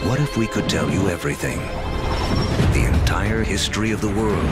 What if we could tell you everything? The entire history of the world.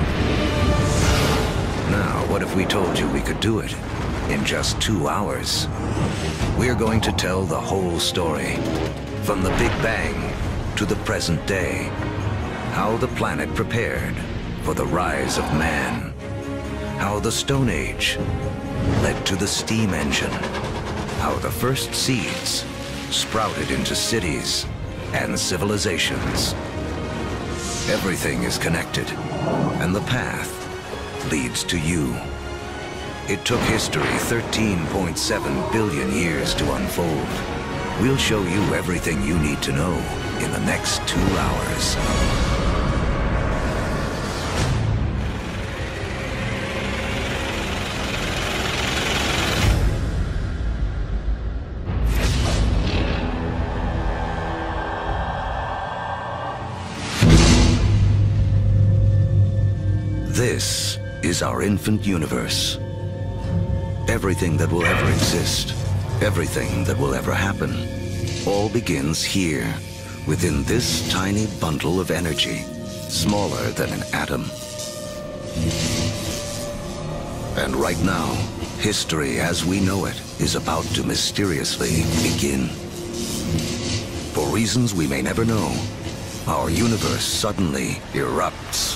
Now, what if we told you we could do it in just 2 hours? We're going to tell the whole story, from the Big Bang to the present day. How the planet prepared for the rise of man. How the Stone Age led to the steam engine. How the first seeds sprouted into cities and civilizations. Everything is connected, and the path leads to you. It took history 13.7 billion years to unfold. We'll show you everything you need to know in the next 2 hours. This is our infant universe. Everything that will ever exist, everything that will ever happen, all begins here, within this tiny bundle of energy, smaller than an atom. And right now, history as we know it is about to mysteriously begin. For reasons we may never know, our universe suddenly erupts.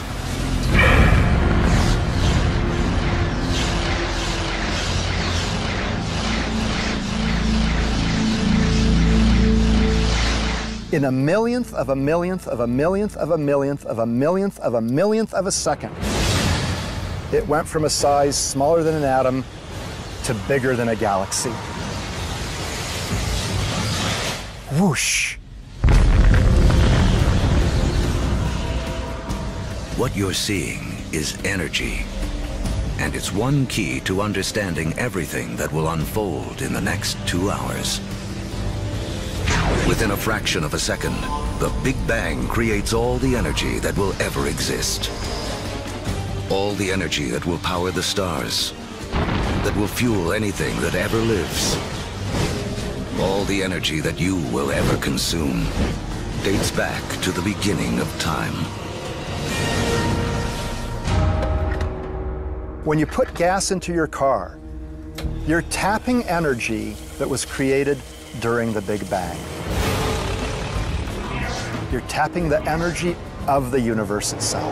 In a millionth of a millionth of a millionth of a millionth of a millionth of a millionth of a second, it went from a size smaller than an atom to bigger than a galaxy. Whoosh! What you're seeing is energy, and it's one key to understanding everything that will unfold in the next 2 hours. Within a fraction of a second, the Big Bang creates all the energy that will ever exist. All the energy that will power the stars, that will fuel anything that ever lives. All the energy that you will ever consume dates back to the beginning of time. When you put gas into your car, you're tapping energy that was created during the Big Bang. You're tapping the energy of the universe itself.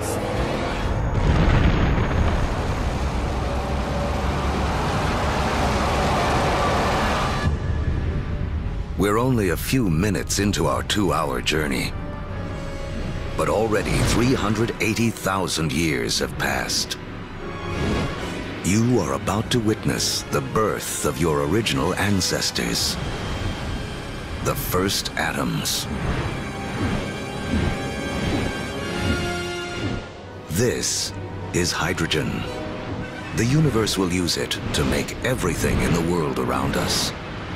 We're only a few minutes into our 2-hour journey, but already 380,000 years have passed. You are about to witness the birth of your original ancestors, the first atoms. This is hydrogen. The universe will use it to make everything in the world around us.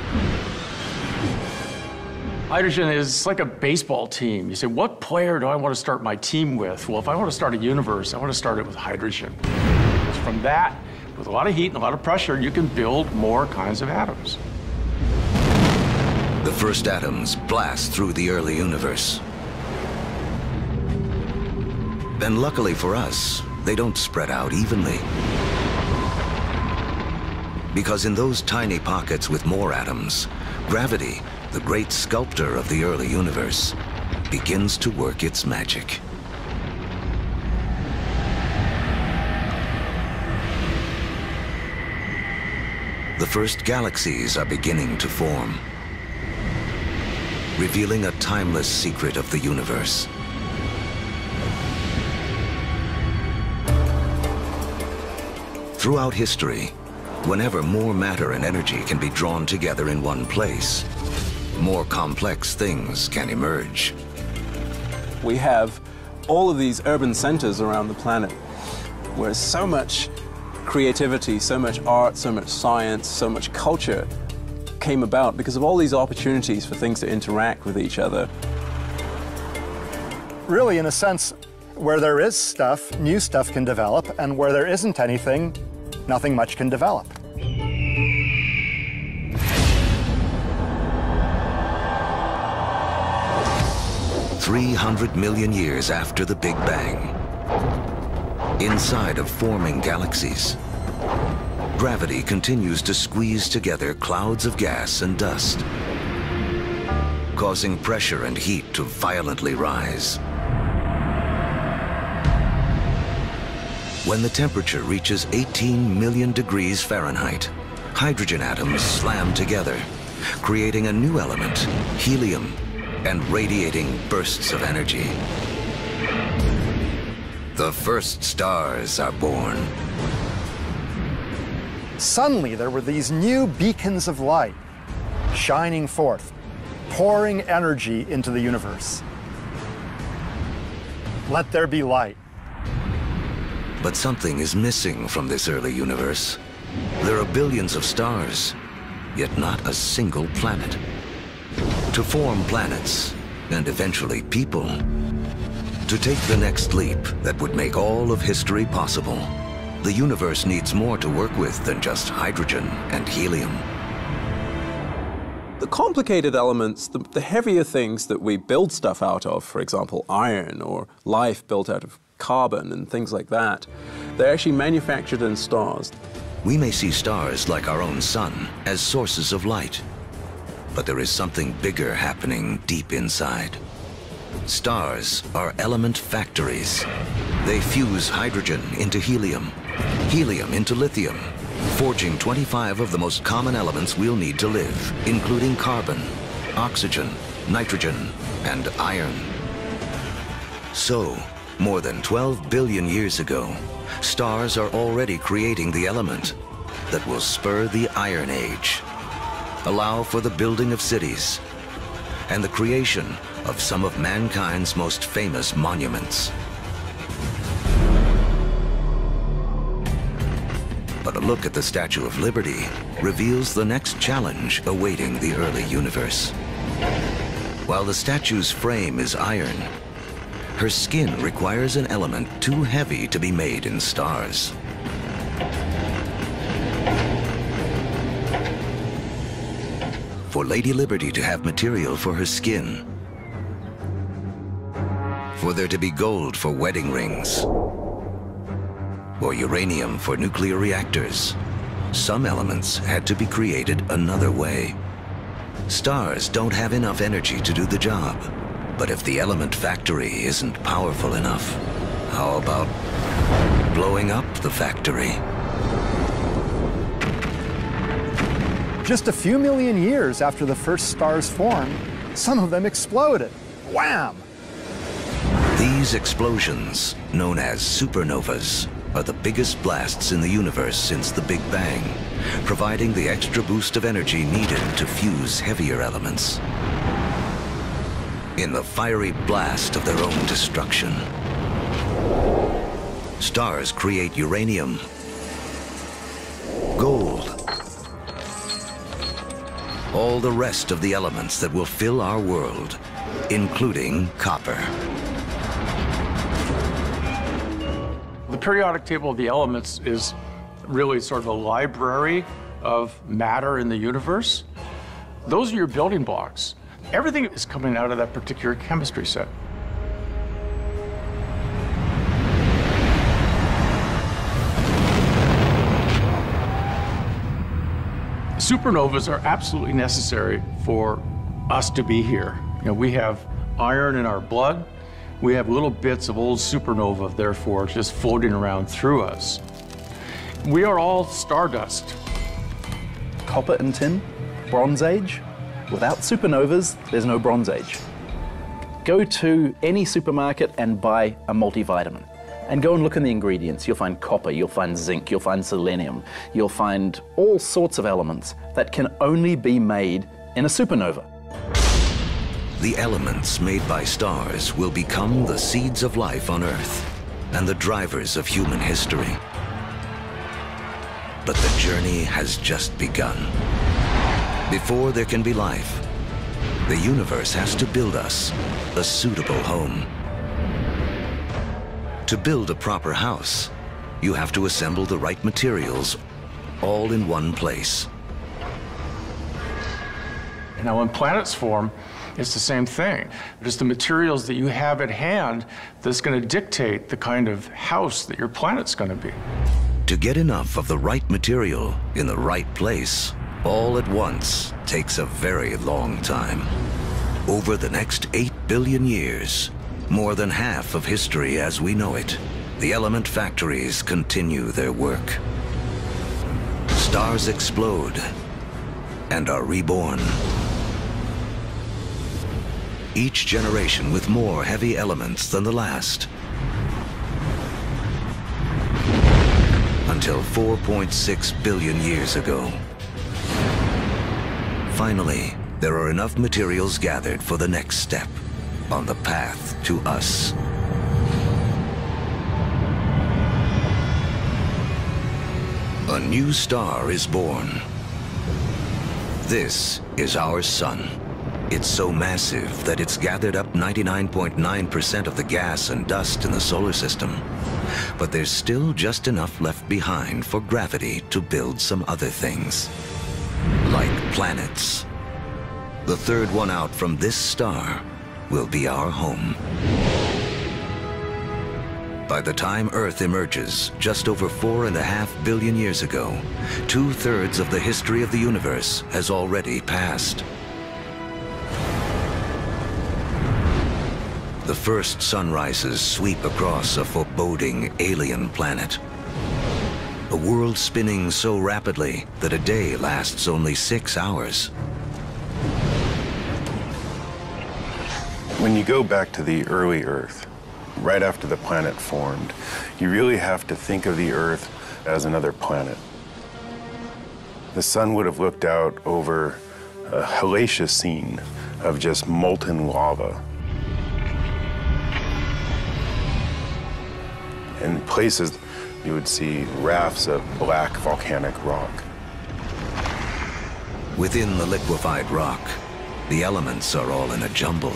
Hydrogen is like a baseball team. You say, what player do I want to start my team with? Well, if I want to start a universe, I want to start it with hydrogen. Because from that, with a lot of heat and a lot of pressure, you can build more kinds of atoms. The first atoms blast through the early universe. And luckily for us, they don't spread out evenly. Because in those tiny pockets with more atoms, gravity, the great sculptor of the early universe, begins to work its magic. The first galaxies are beginning to form, revealing a timeless secret of the universe. Throughout history, whenever more matter and energy can be drawn together in one place, more complex things can emerge. We have all of these urban centers around the planet where so much creativity, so much art, so much science, so much culture came about because of all these opportunities for things to interact with each other. Really, in a sense, where there is stuff, new stuff can develop, and where there isn't anything, nothing much can develop. 300 million years after the Big Bang. Inside of forming galaxies, gravity continues to squeeze together clouds of gas and dust, causing pressure and heat to violently rise. When the temperature reaches 18 million degrees Fahrenheit, hydrogen atoms slam together, creating a new element, helium, and radiating bursts of energy. The first stars are born. Suddenly, there were these new beacons of light shining forth, pouring energy into the universe. Let there be light. But something is missing from this early universe. There are billions of stars, yet not a single planet. To form planets, and eventually people, to take the next leap that would make all of history possible, the universe needs more to work with than just hydrogen and helium. The complicated elements, the heavier things that we build stuff out of, for example, iron or life built out of carbon and things like that, they're actually manufactured in stars. We may see stars like our own sun as sources of light, but there is something bigger happening deep inside. Stars are element factories. They fuse hydrogen into helium, helium into lithium, forging 25 of the most common elements we'll need to live, including carbon, oxygen, nitrogen, and iron. So, more than 12 billion years ago, stars are already creating the element that will spur the Iron Age, allow for the building of cities, and the creation of some of mankind's most famous monuments. But a look at the Statue of Liberty reveals the next challenge awaiting the early universe. While the statue's frame is iron, her skin requires an element too heavy to be made in stars. For Lady Liberty to have material for her skin, for there to be gold for wedding rings, or uranium for nuclear reactors, some elements had to be created another way. Stars don't have enough energy to do the job. But if the element factory isn't powerful enough, how about blowing up the factory? Just a few million years after the first stars formed, some of them exploded. Wham! These explosions, known as supernovas, are the biggest blasts in the universe since the Big Bang, providing the extra boost of energy needed to fuse heavier elements. In the fiery blast of their own destruction, stars create uranium, gold, all the rest of the elements that will fill our world, including copper. The periodic table of the elements is really sort of a library of matter in the universe. Those are your building blocks. Everything is coming out of that particular chemistry set. Supernovas are absolutely necessary for us to be here. You know, we have iron in our blood. We have little bits of old supernova, therefore, just floating around through us. We are all stardust. Copper and tin, Bronze Age. Without supernovas, there's no Bronze Age. Go to any supermarket and buy a multivitamin. And go and look in the ingredients. You'll find copper, you'll find zinc, you'll find selenium. You'll find all sorts of elements that can only be made in a supernova. The elements made by stars will become the seeds of life on Earth and the drivers of human history. But the journey has just begun. Before there can be life, the universe has to build us a suitable home. To build a proper house, you have to assemble the right materials all in one place. Now, when planets form, It's the same thing. It's the materials that you have at hand that's going to dictate the kind of house that your planet's going to be. To get enough of the right material in the right place, all at once, takes a very long time. Over the next 8 billion years, more than half of history as we know it, the element factories continue their work. Stars explode and are reborn. Each generation with more heavy elements than the last. Until 4.6 billion years ago. Finally, there are enough materials gathered for the next step on the path to us. A new star is born. This is our sun. It's so massive that it's gathered up 99.9% of the gas and dust in the solar system. But there's still just enough left behind for gravity to build some other things. Like planets. The third one out from this star will be our home. By the time Earth emerges, just over 4.5 billion years ago, 2/3 of the history of the universe has already passed. The first sunrises sweep across a foreboding alien planet. A world spinning so rapidly that a day lasts only 6 hours. When you go back to the early Earth, right after the planet formed, you really have to think of the Earth as another planet. The sun would have looked out over a hellacious scene of just molten lava. In places, you would see rafts of black volcanic rock. Within the liquefied rock, the elements are all in a jumble.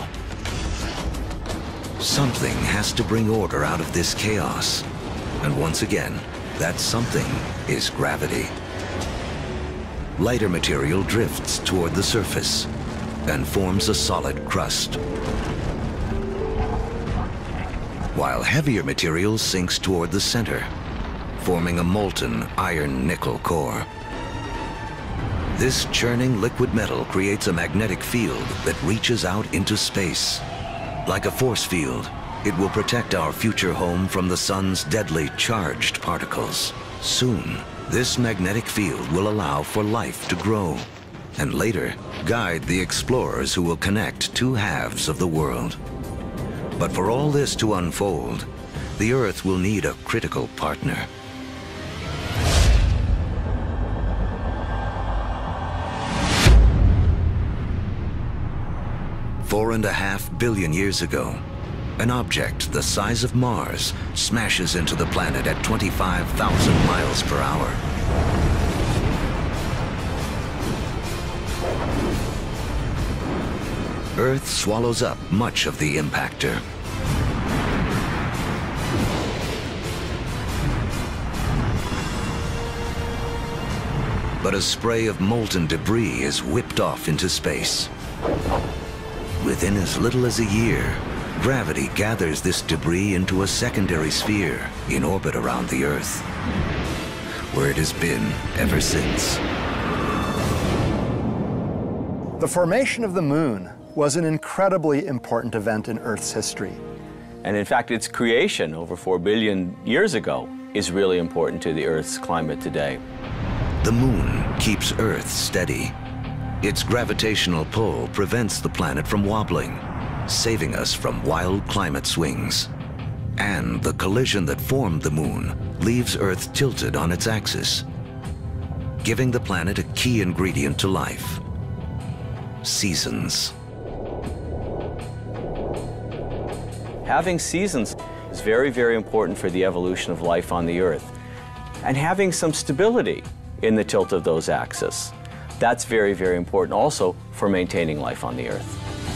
Something has to bring order out of this chaos. And once again, that something is gravity. Lighter material drifts toward the surface and forms a solid crust, while heavier material sinks toward the center, forming a molten iron-nickel core. This churning liquid metal creates a magnetic field that reaches out into space. Like a force field, it will protect our future home from the sun's deadly charged particles. Soon, this magnetic field will allow for life to grow, and later guide the explorers who will connect two halves of the world. But for all this to unfold, the Earth will need a critical partner. Four and a half billion years ago, an object the size of Mars smashes into the planet at 25,000 miles per hour. Earth swallows up much of the impactor. But a spray of molten debris is whipped off into space. Within as little as a year, gravity gathers this debris into a secondary sphere in orbit around the Earth, where it has been ever since. The formation of the moon was an incredibly important event in Earth's history. And in fact, its creation over 4 billion years ago is really important to the Earth's climate today. The moon keeps Earth steady. Its gravitational pull prevents the planet from wobbling, saving us from wild climate swings. And the collision that formed the moon leaves Earth tilted on its axis, giving the planet a key ingredient to life: seasons. Having seasons is very, very important for the evolution of life on the Earth. And having some stability in the tilt of those axes, that's very, very important also for maintaining life on the Earth.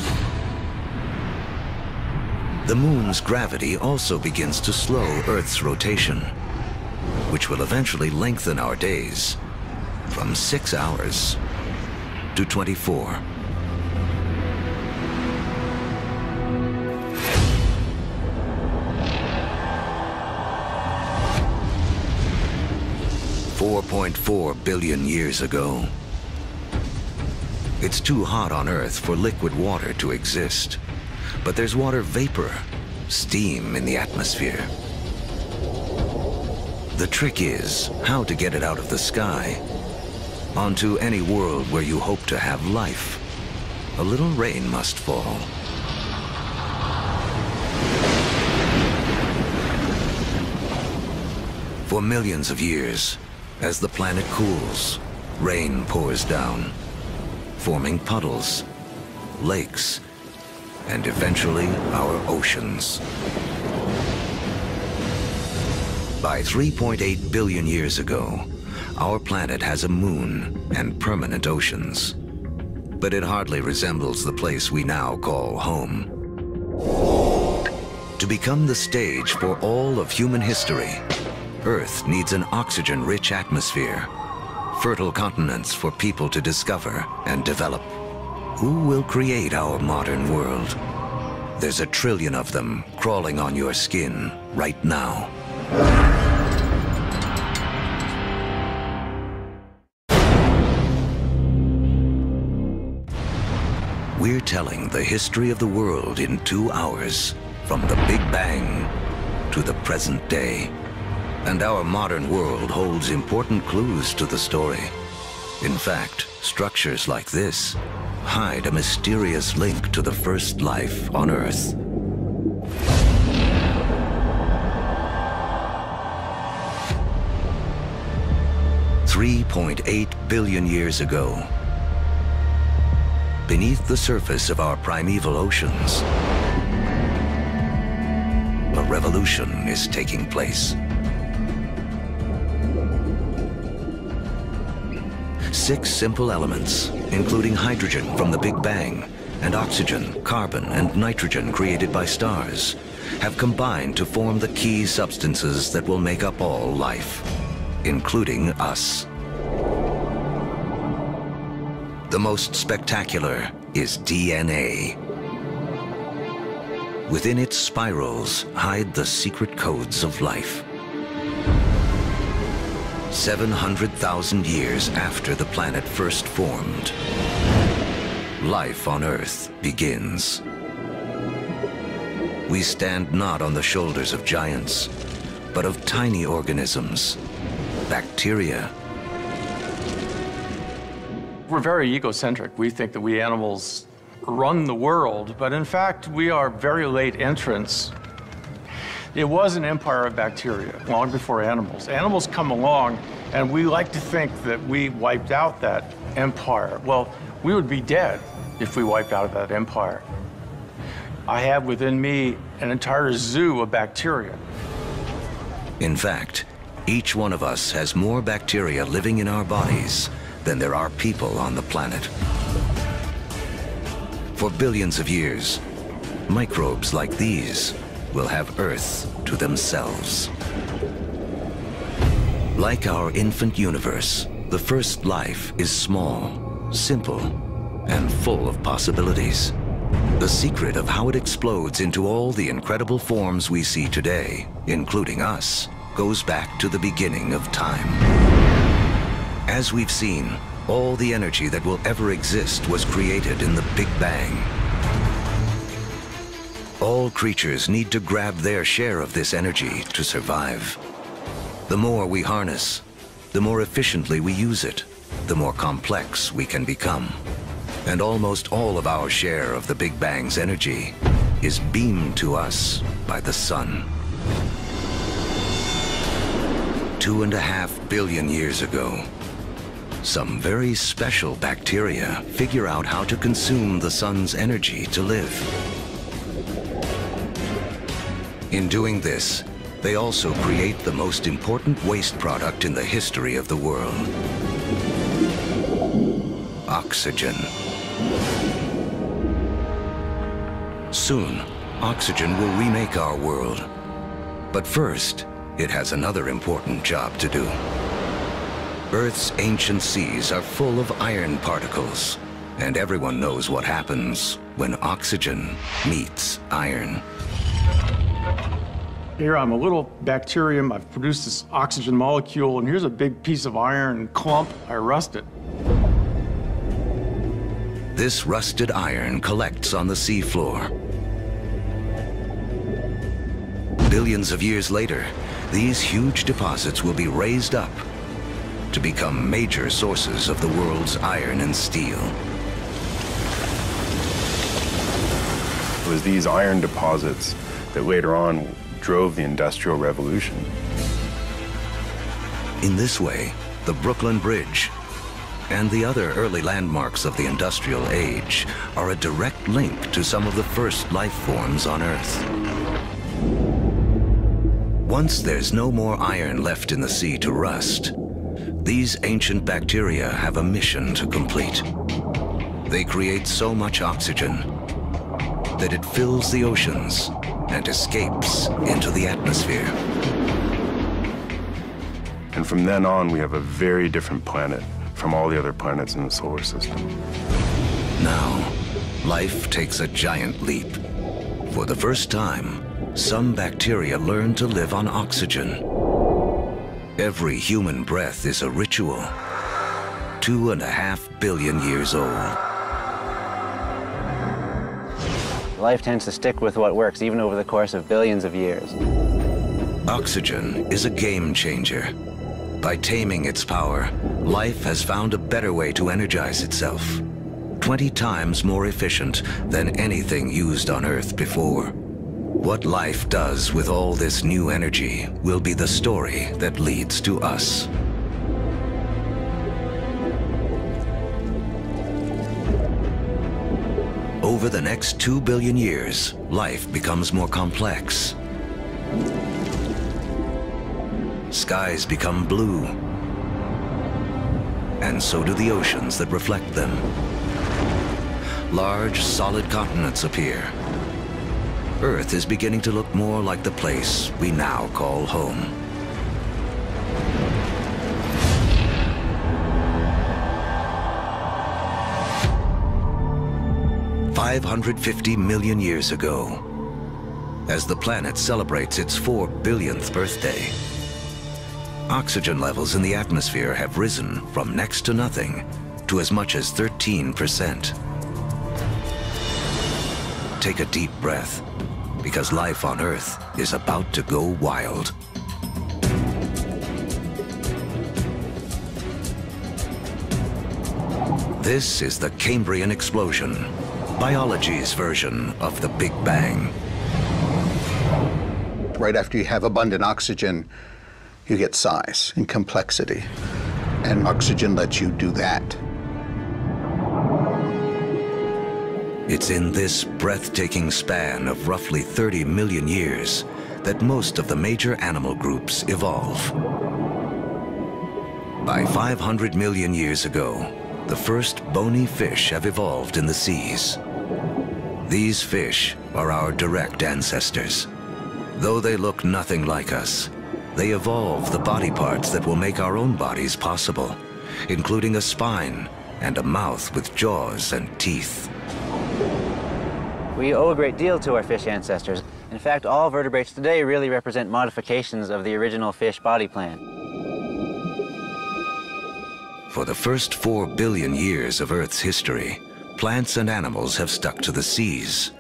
The moon's gravity also begins to slow Earth's rotation, which will eventually lengthen our days from 6 hours to 24. 4.4 billion years ago. It's too hot on Earth for liquid water to exist, but there's water vapor, steam in the atmosphere. The trick is how to get it out of the sky onto any world where you hope to have life. A little rain must fall. For millions of years, as the planet cools, rain pours down, forming puddles, lakes, and eventually our oceans. By 3.8 billion years ago, our planet has a moon and permanent oceans. But it hardly resembles the place we now call home. To become the stage for all of human history, Earth needs an oxygen-rich atmosphere, fertile continents for people to discover and develop. Who will create our modern world? There's 1 trillion of them crawling on your skin right now. We're telling the history of the world in 2 hours, from the Big Bang to the present day. And our modern world holds important clues to the story. In fact, structures like this hide a mysterious link to the first life on Earth. $3.8 billion years ago, beneath the surface of our primeval oceans, a revolution is taking place. 6 simple elements, including hydrogen from the Big Bang, and oxygen, carbon, and nitrogen created by stars, have combined to form the key substances that will make up all life, including us. The most spectacular is DNA. Within its spirals hide the secret codes of life. 700,000 years after the planet first formed, life on Earth begins. We stand not on the shoulders of giants, but of tiny organisms, bacteria. We're very egocentric. We think that we animals run the world, but in fact, we are very late entrants. It was an empire of bacteria long before animals. Animals come along, and we like to think that we wiped out that empire. Well, we would be dead if we wiped out that empire. I have within me an entire zoo of bacteria. In fact, each one of us has more bacteria living in our bodies than there are people on the planet. For billions of years, microbes like these will have Earth to themselves. Like our infant universe, the first life is small, simple, and full of possibilities. The secret of how it explodes into all the incredible forms we see today, including us, goes back to the beginning of time. As we've seen, all the energy that will ever exist was created in the Big Bang. All creatures need to grab their share of this energy to survive. The more we harness, the more efficiently we use it, the more complex we can become. And almost all of our share of the Big Bang's energy is beamed to us by the sun. 2.5 billion years ago, some very special bacteria figure out how to consume the sun's energy to live. In doing this, they also create the most important waste product in the history of the world: oxygen. Soon, oxygen will remake our world. But first, it has another important job to do. Earth's ancient seas are full of iron particles, and everyone knows what happens when oxygen meets iron. Here I'm a little bacterium. I've produced this oxygen molecule, and here's a big piece of iron clump. I rust it. This rusted iron collects on the seafloor. Billions of years later, these huge deposits will be raised up to become major sources of the world's iron and steel. It was these iron deposits that later on drove the Industrial Revolution. In this way, the Brooklyn Bridge and the other early landmarks of the Industrial Age are a direct link to some of the first life forms on Earth. Once there's no more iron left in the sea to rust, these ancient bacteria have a mission to complete. They create so much oxygen that it fills the oceans and escapes into the atmosphere. And from then on, we have a very different planet from all the other planets in the solar system. Now, life takes a giant leap. For the first time, some bacteria learn to live on oxygen. Every human breath is a ritual, 2.5 billion years old. Life tends to stick with what works, even over the course of billions of years. Oxygen is a game changer. By taming its power, life has found a better way to energize itself, 20 times more efficient than anything used on Earth before. What life does with all this new energy will be the story that leads to us. Over the next 2 billion years, life becomes more complex. Skies become blue, and so do the oceans that reflect them. Large, solid continents appear. Earth is beginning to look more like the place we now call home. $550 million years ago, as the planet celebrates its 4 billionth birthday, oxygen levels in the atmosphere have risen from next to nothing to as much as 13%. Take a deep breath, because life on Earth is about to go wild. This is the Cambrian explosion, biology's version of the Big Bang. Right after you have abundant oxygen, you get size and complexity, and oxygen lets you do that. It's in this breathtaking span of roughly 30 million years that most of the major animal groups evolve. By 500 million years ago, the first bony fish have evolved in the seas. These fish are our direct ancestors. Though they look nothing like us, they evolve the body parts that will make our own bodies possible, including a spine and a mouth with jaws and teeth. We owe a great deal to our fish ancestors. In fact, all vertebrates today really represent modifications of the original fish body plan. For the first 4 billion years of Earth's history, plants and animals have stuck to the seas.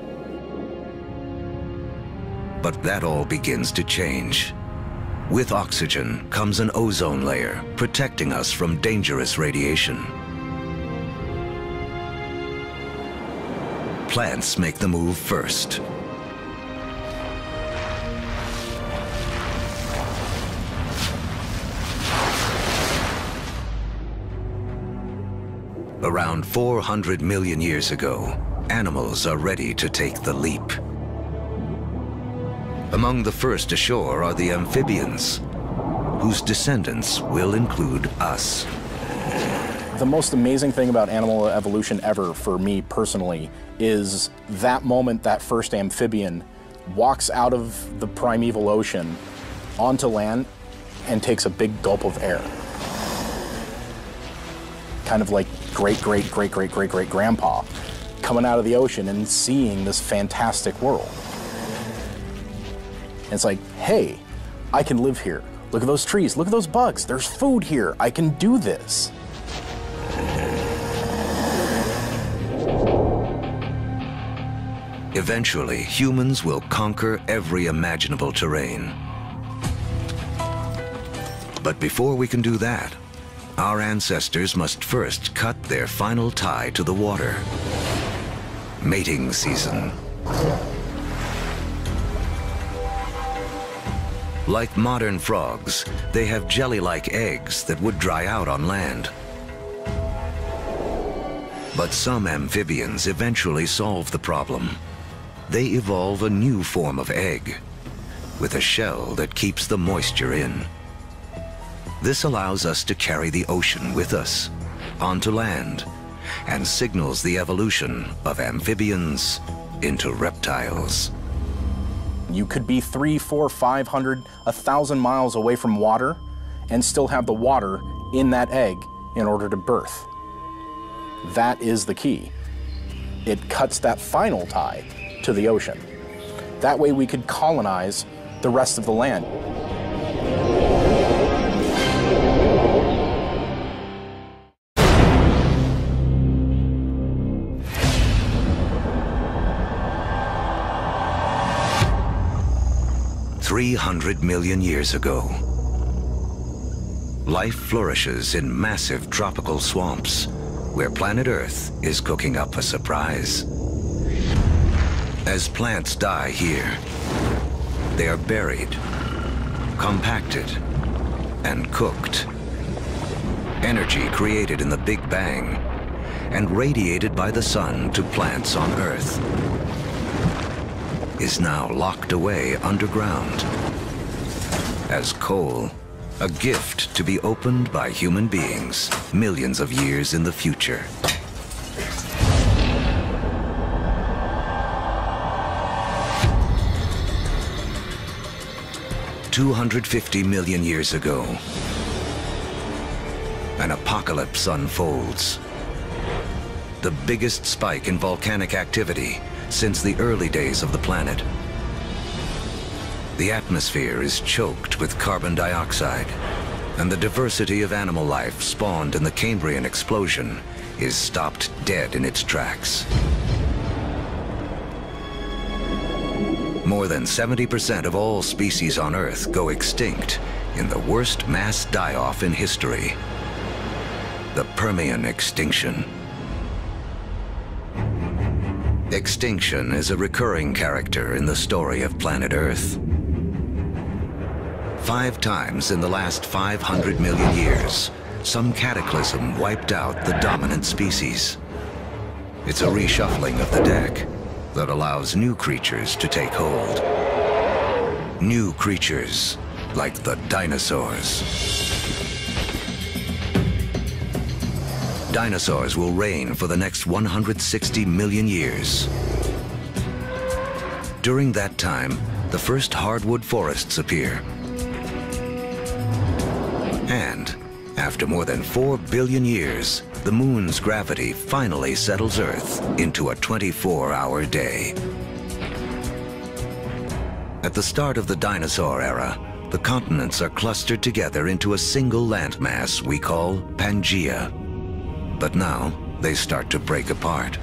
But that all begins to change. With oxygen comes an ozone layer, protecting us from dangerous radiation. Plants make the move first. Around 400 million years ago, animals are ready to take the leap. Among the first ashore are the amphibians, whose descendants will include us. The most amazing thing about animal evolution ever, for me personally, is that moment that first amphibian walks out of the primeval ocean onto land and takes a big gulp of air. Kind of like great-great-great-great-great-great-grandpa coming out of the ocean and seeing this fantastic world. it's like, hey, I can live here. Look at those trees, look at those bugs, there's food here, I can do this. Eventually, humans will conquer every imaginable terrain. But before we can do that, our ancestors must first cut their final tie to the water. Mating season. Like modern frogs, they have jelly-like eggs that would dry out on land. But some amphibians eventually solve the problem. They evolve a new form of egg, with a shell that keeps the moisture in. This allows us to carry the ocean with us, onto land, and signals the evolution of amphibians into reptiles. You could be 300, 400, 500, 1,000 miles away from water and still have the water in that egg in order to birth. That is the key. It cuts that final tie to the ocean. That way we could colonize the rest of the land. $300 million years ago, life flourishes in massive tropical swamps where planet Earth is cooking up a surprise. As plants die here, they are buried, compacted, and cooked. Energy created in the Big Bang and radiated by the sun to plants on Earth is now locked away underground as coal, a gift to be opened by human beings millions of years in the future. $250 million years ago, an apocalypse unfolds. The biggest spike in volcanic activity since the early days of the planet. The atmosphere is choked with carbon dioxide, and the diversity of animal life spawned in the Cambrian explosion is stopped dead in its tracks. More than 70% of all species on Earth go extinct in the worst mass die-off in history, the Permian extinction. Extinction is a recurring character in the story of planet Earth. 5 times in the last 500 million years, some cataclysm wiped out the dominant species. It's a reshuffling of the deck that allows new creatures to take hold. New creatures like the dinosaurs. Dinosaurs will reign for the next 160 million years. During that time, the first hardwood forests appear. And after more than 4 billion years, the moon's gravity finally settles Earth into a 24-hour day. At the start of the dinosaur era, the continents are clustered together into a single landmass we call Pangaea. But now, they start to break apart.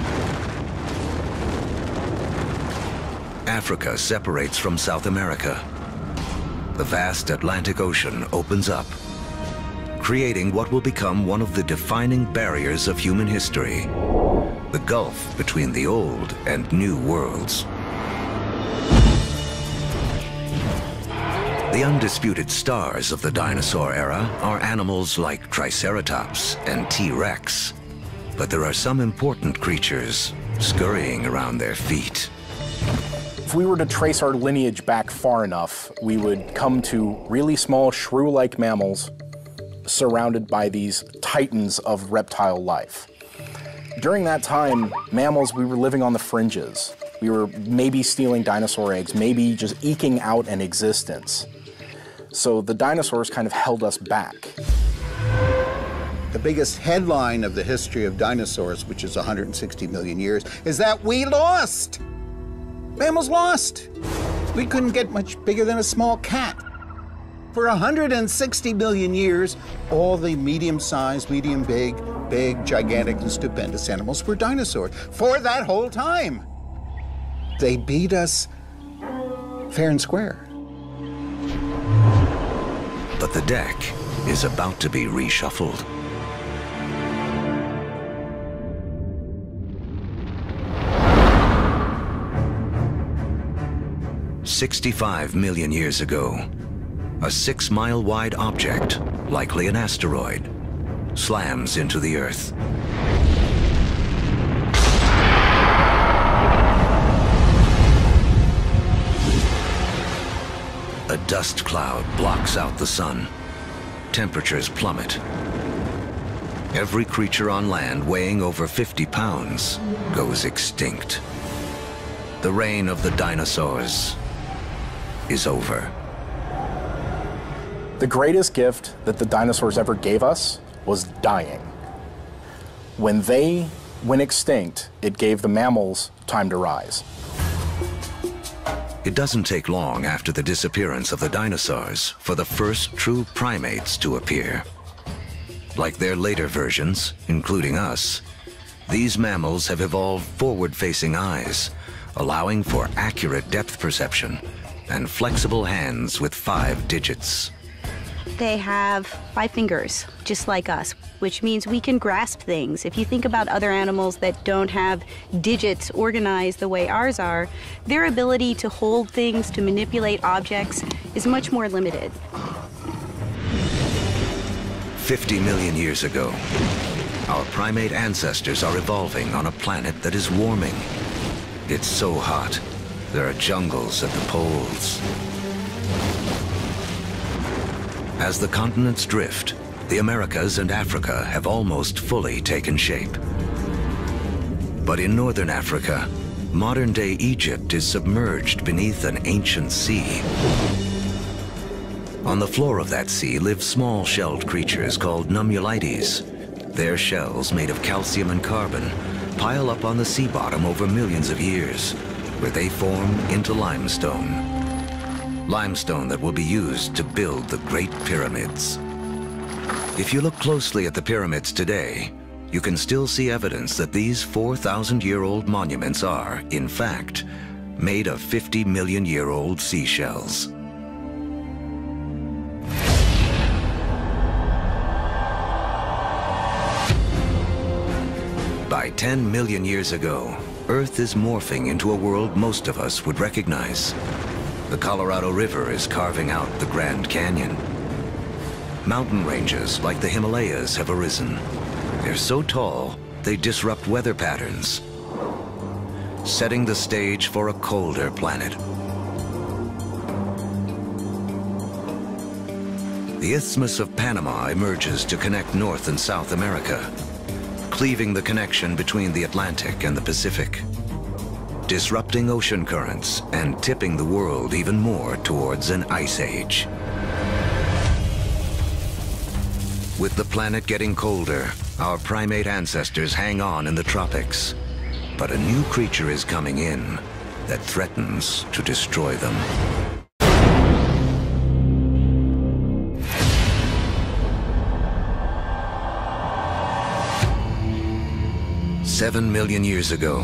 Africa separates from South America. The vast Atlantic Ocean opens up, creating what will become one of the defining barriers of human history, the gulf between the old and new worlds. The undisputed stars of the dinosaur era are animals like Triceratops and T-Rex. But there are some important creatures scurrying around their feet. If we were to trace our lineage back far enough, we would come to really small shrew-like mammals surrounded by these titans of reptile life. During that time, mammals, we were living on the fringes. We were maybe stealing dinosaur eggs, maybe just eking out an existence. So the dinosaurs kind of held us back. The biggest headline of the history of dinosaurs, which is 160 million years, is that we lost. Mammals lost. We couldn't get much bigger than a small cat. For 160 million years, all the medium-sized, medium-big, big, gigantic, and stupendous animals were dinosaurs. For that whole time. They beat us fair and square. But the deck is about to be reshuffled. "65 million years ago, a 6-mile-wide object, likely an asteroid, slams into the Earth. A dust cloud blocks out the sun. Temperatures plummet. Every creature on land weighing over 50 pounds goes extinct. The reign of the dinosaurs is over. The greatest gift that the dinosaurs ever gave us was dying. When they went extinct, it gave the mammals time to rise. It doesn't take long after the disappearance of the dinosaurs for the first true primates to appear. Like their later versions, including us, these mammals have evolved forward-facing eyes, allowing for accurate depth perception and flexible hands with 5 digits. They have 5 fingers, just like us, which means we can grasp things. If you think about other animals that don't have digits organized the way ours are, their ability to hold things, to manipulate objects, is much more limited. 50 million years ago, our primate ancestors are evolving on a planet that is warming. It's so hot, there are jungles at the poles. As the continents drift, the Americas and Africa have almost fully taken shape. But in northern Africa, modern-day Egypt is submerged beneath an ancient sea. On the floor of that sea live small shelled creatures called nummulites. Their shells, made of calcium and carbon, pile up on the sea bottom over millions of years, where they form into limestone. Limestone that will be used to build the Great Pyramids. If you look closely at the pyramids today, you can still see evidence that these 4,000-year-old monuments are, in fact, made of 50-million-year-old seashells. By 10 million years ago, Earth is morphing into a world most of us would recognize. The Colorado River is carving out the Grand Canyon. Mountain ranges like the Himalayas have arisen. They're so tall, they disrupt weather patterns, setting the stage for a colder planet. The Isthmus of Panama emerges to connect North and South America, cleaving the connection between the Atlantic and the Pacific, disrupting ocean currents and tipping the world even more towards an ice age. With the planet getting colder, our primate ancestors hang on in the tropics. But a new creature is coming in that threatens to destroy them. "7 million years ago,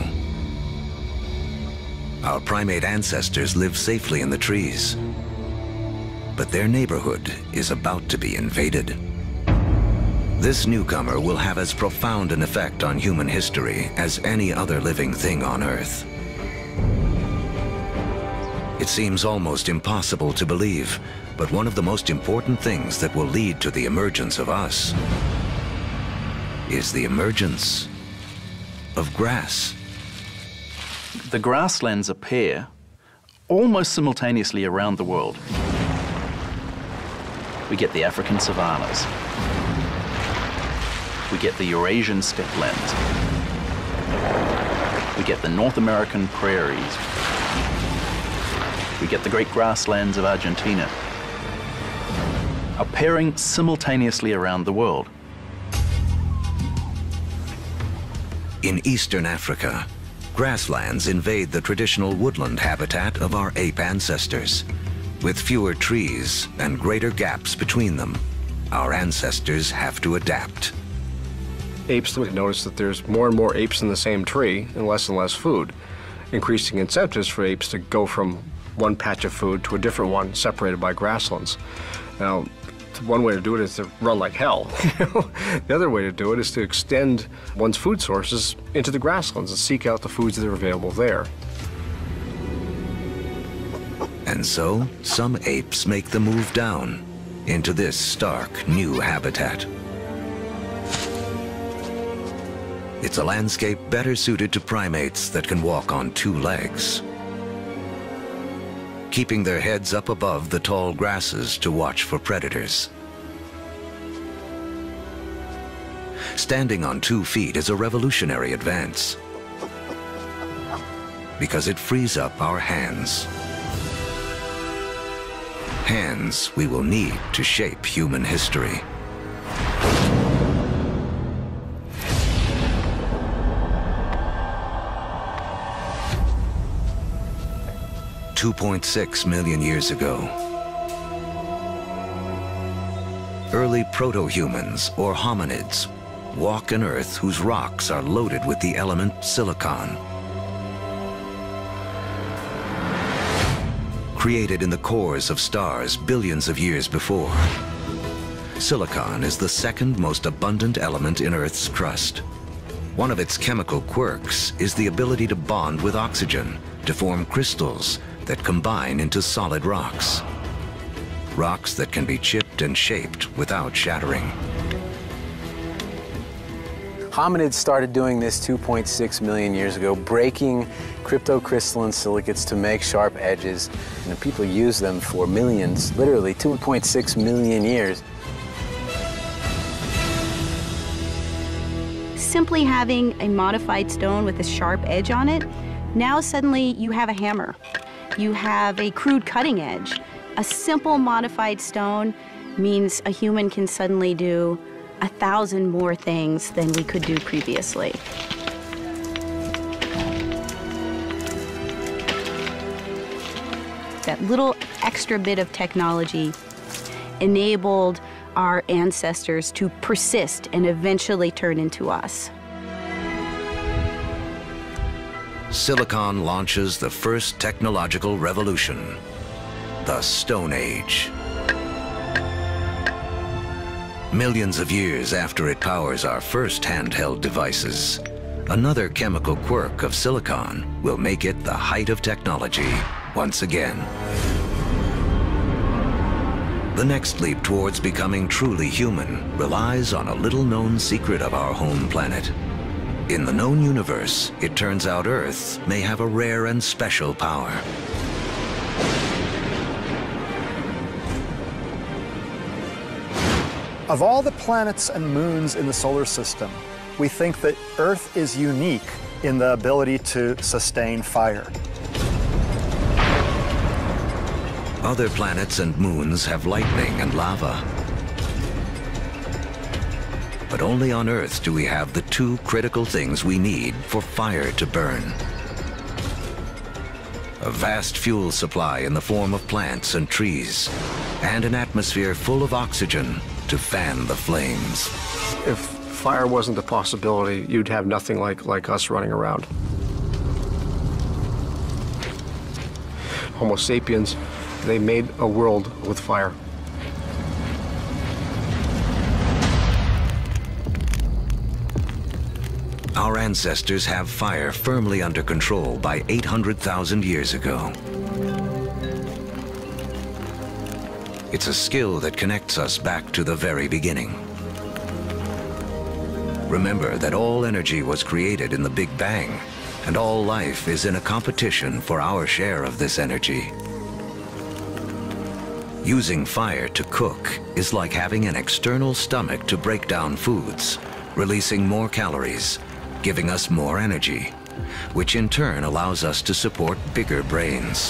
our primate ancestors lived safely in the trees. But their neighborhood is about to be invaded. This newcomer will have as profound an effect on human history as any other living thing on Earth. It seems almost impossible to believe, but one of the most important things that will lead to the emergence of us is the emergence of grass. The grasslands appear almost simultaneously around the world. We get the African savannas. We get the Eurasian steppelands. We get the North American prairies. We get the great grasslands of Argentina, appearing simultaneously around the world. In eastern Africa, Grasslands invade the traditional woodland habitat of our ape ancestors. With fewer trees and greater gaps between them, our ancestors have to adapt. Apes would notice that there's more and more apes in the same tree and less food, increasing incentives for apes to go from one patch of food to a different one separated by grasslands. Now, one way to do it is to run like hell. The other way to do it is to extend one's food sources into the grasslands and seek out the foods that are available there. And so, some apes make the move down into this stark new habitat. It's a landscape better suited to primates that can walk on two legs, keeping their heads up above the tall grasses to watch for predators. Standing on 2 feet is a revolutionary advance because it frees up our hands. Hands we will need to shape human history. $2.6 million years ago, early proto-humans, or hominids, walk an Earth whose rocks are loaded with the element silicon. Created in the cores of stars billions of years before, silicon is the second most abundant element in Earth's crust. One of its chemical quirks is the ability to bond with oxygen to form crystals that combine into solid rocks. Rocks that can be chipped and shaped without shattering. Hominids started doing this 2.6 million years ago, breaking cryptocrystalline silicates to make sharp edges, and people use them for millions, literally 2.6 million years. Simply having a modified stone with a sharp edge on it, now suddenly you have a hammer. You have a crude cutting edge. A simple modified stone means a human can suddenly do 1,000 more things than we could do previously. That little extra bit of technology enabled our ancestors to persist and eventually turn into us. Silicon launches the first technological revolution, the Stone Age. Millions of years after it powers our first handheld devices, another chemical quirk of silicon will make it the height of technology once again. The next leap towards becoming truly human relies on a little-known secret of our home planet. In the known universe, it turns out Earth may have a rare and special power. Of all the planets and moons in the solar system, we think that Earth is unique in the ability to sustain fire. Other planets and moons have lightning and lava. But only on Earth do we have the 2 critical things we need for fire to burn. A vast fuel supply in the form of plants and trees, and an atmosphere full of oxygen to fan the flames. If fire wasn't a possibility, you'd have nothing like us running around. Homo sapiens, they made a world with fire. Our ancestors have fire firmly under control by 800,000 years ago. It's a skill that connects us back to the very beginning. Remember that all energy was created in the Big Bang, and all life is in a competition for our share of this energy. Using fire to cook is like having an external stomach to break down foods, releasing more calories, giving us more energy, which in turn allows us to support bigger brains.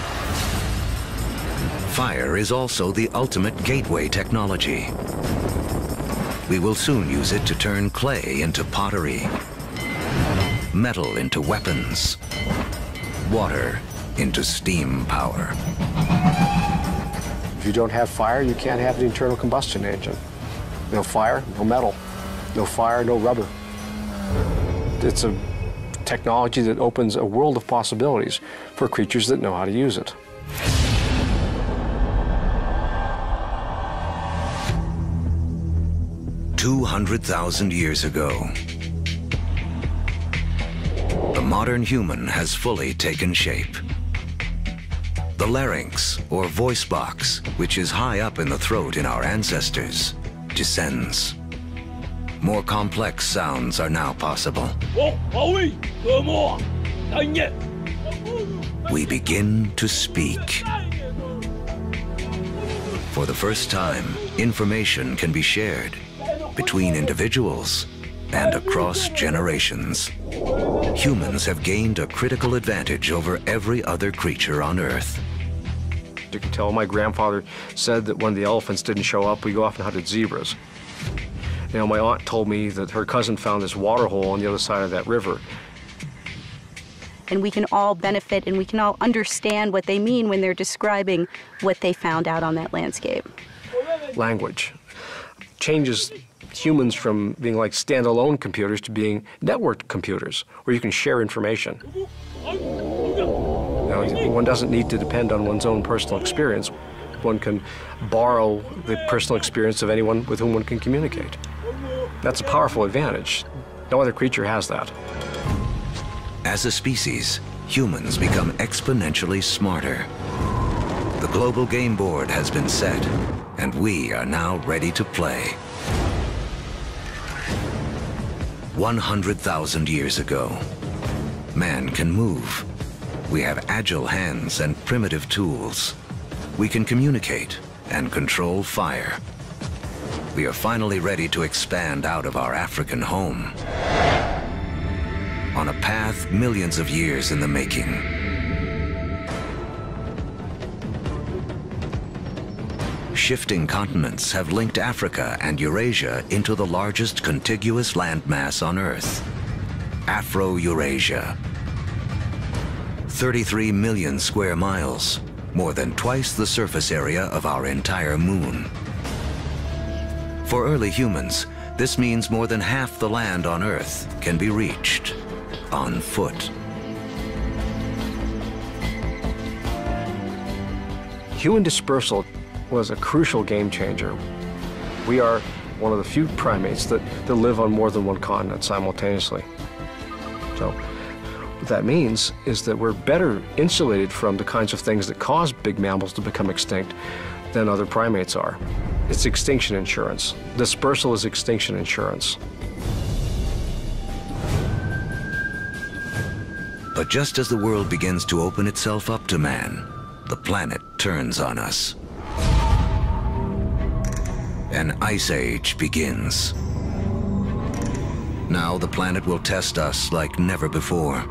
Fire is also the ultimate gateway technology. We will soon use it to turn clay into pottery, metal into weapons, water into steam power. If you don't have fire, you can't have the internal combustion engine. No fire, no metal. No fire, no rubber. It's a technology that opens a world of possibilities for creatures that know how to use it. "200,000 years ago, the modern human has fully taken shape. The larynx, or voice box, which is high up in the throat in our ancestors, descends. More complex sounds are now possible. We begin to speak. For the first time, information can be shared between individuals and across generations. Humans have gained a critical advantage over every other creature on Earth. You can tell my grandfather said that when the elephants didn't show up, we go off and hunted zebras. You know, my aunt told me that her cousin found this water hole on the other side of that river. And we can all benefit and we can all understand what they mean when they're describing what they found out on that landscape. Language changes humans from being like standalone computers to being networked computers, where you can share information. You know, one doesn't need to depend on one's own personal experience. One can borrow the personal experience of anyone with whom one can communicate. That's a powerful advantage. No other creature has that. As a species, humans become exponentially smarter. The global game board has been set, and we are now ready to play. 100,000 years ago, man can move. We have agile hands and primitive tools. We can communicate and control fire. We are finally ready to expand out of our African home on a path millions of years in the making. Shifting continents have linked Africa and Eurasia into the largest contiguous landmass on Earth, Afro-Eurasia. 33 million square miles, more than twice the surface area of our entire moon. For early humans, this means more than half the land on Earth can be reached on foot. Human dispersal was a crucial game changer. We are one of the few primates that live on more than one continent simultaneously. So what that means is that we're better insulated from the kinds of things that cause big mammals to become extinct than other primates are. It's extinction insurance. Dispersal is extinction insurance. But just as the world begins to open itself up to man, the planet turns on us. An ice age begins. Now the planet will test us like never before.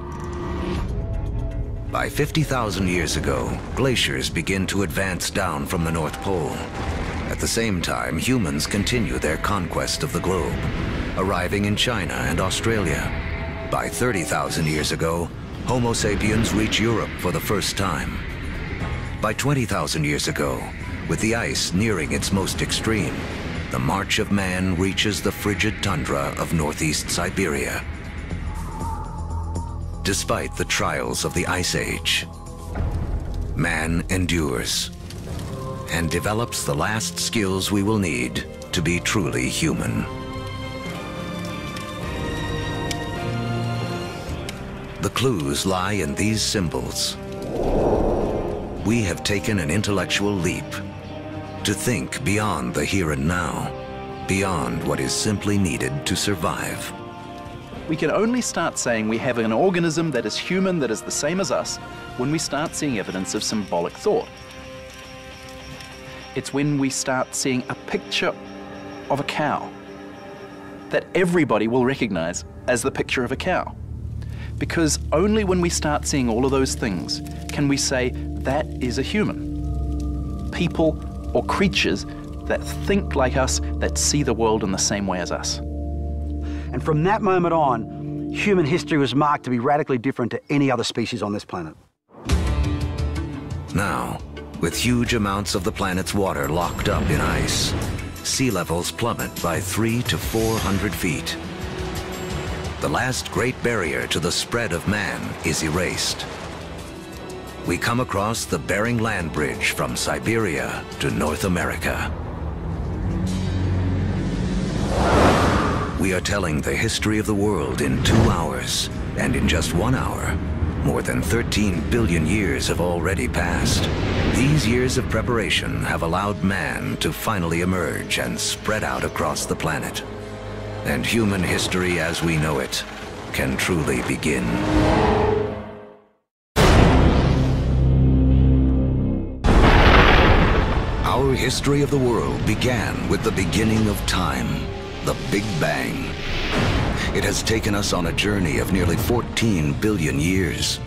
By 50,000 years ago, glaciers begin to advance down from the North Pole. At the same time, humans continue their conquest of the globe, arriving in China and Australia. By 30,000 years ago, Homo sapiens reach Europe for the first time. By 20,000 years ago, with the ice nearing its most extreme, the march of man reaches the frigid tundra of northeast Siberia. Despite the trials of the Ice Age, man endures and develops the last skills we will need to be truly human. The clues lie in these symbols. We have taken an intellectual leap to think beyond the here and now, beyond what is simply needed to survive. We can only start saying we have an organism that is human, that is the same as us, when we start seeing evidence of symbolic thought. It's when we start seeing a picture of a cow that everybody will recognize as the picture of a cow. Because only when we start seeing all of those things can we say that is a human. People or creatures that think like us, that see the world in the same way as us. And from that moment on, human history was marked to be radically different to any other species on this planet. Now, with huge amounts of the planet's water locked up in ice, sea levels plummet by 300 to 400 feet. The last great barrier to the spread of man is erased. We come across the Bering Land Bridge from Siberia to North America. We are telling the history of the world in 2 hours, and in just 1 hour, more than 13 billion years have already passed. These years of preparation have allowed man to finally emerge and spread out across the planet. And human history as we know it can truly begin. Our history of the world began with the beginning of time, the Big Bang. It has taken us on a journey of nearly 14 billion years.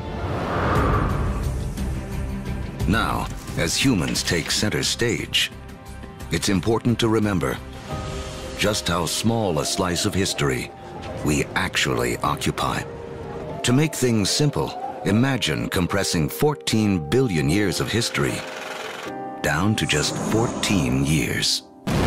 Now, as humans take center stage, it's important to remember just how small a slice of history we actually occupy. To make things simple, imagine compressing 14 billion years of history down to just 14 years.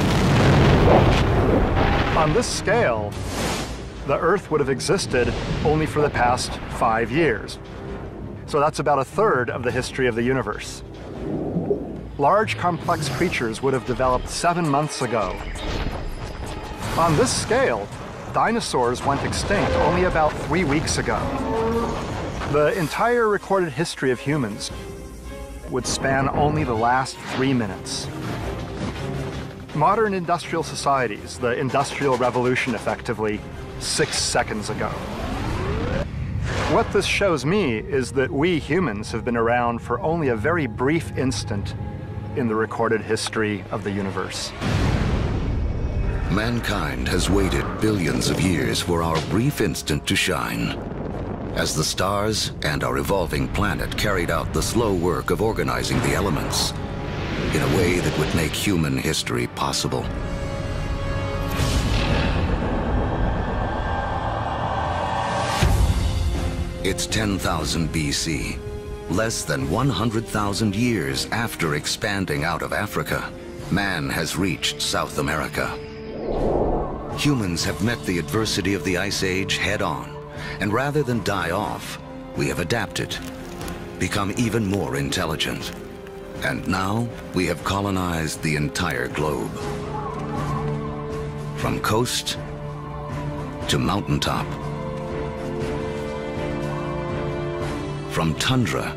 On this scale, the Earth would have existed only for the past 5 years. So that's about 1/3 of the history of the universe. Large, complex creatures would have developed 7 months ago. On this scale, dinosaurs went extinct only about 3 weeks ago. The entire recorded history of humans would span only the last 3 minutes. Modern industrial societies, the Industrial Revolution effectively, 6 seconds ago. What this shows me is that we humans have been around for only a very brief instant in the recorded history of the universe. Mankind has waited billions of years for our brief instant to shine. As the stars and our evolving planet carried out the slow work of organizing the elements in a way that would make human history possible. It's 10,000 BC, less than 100,000 years after expanding out of Africa. Man has reached South America. Humans have met the adversity of the Ice Age head-on, and rather than die off, we have adapted, become even more intelligent. And now we have colonized the entire globe. From coast to mountaintop, from tundra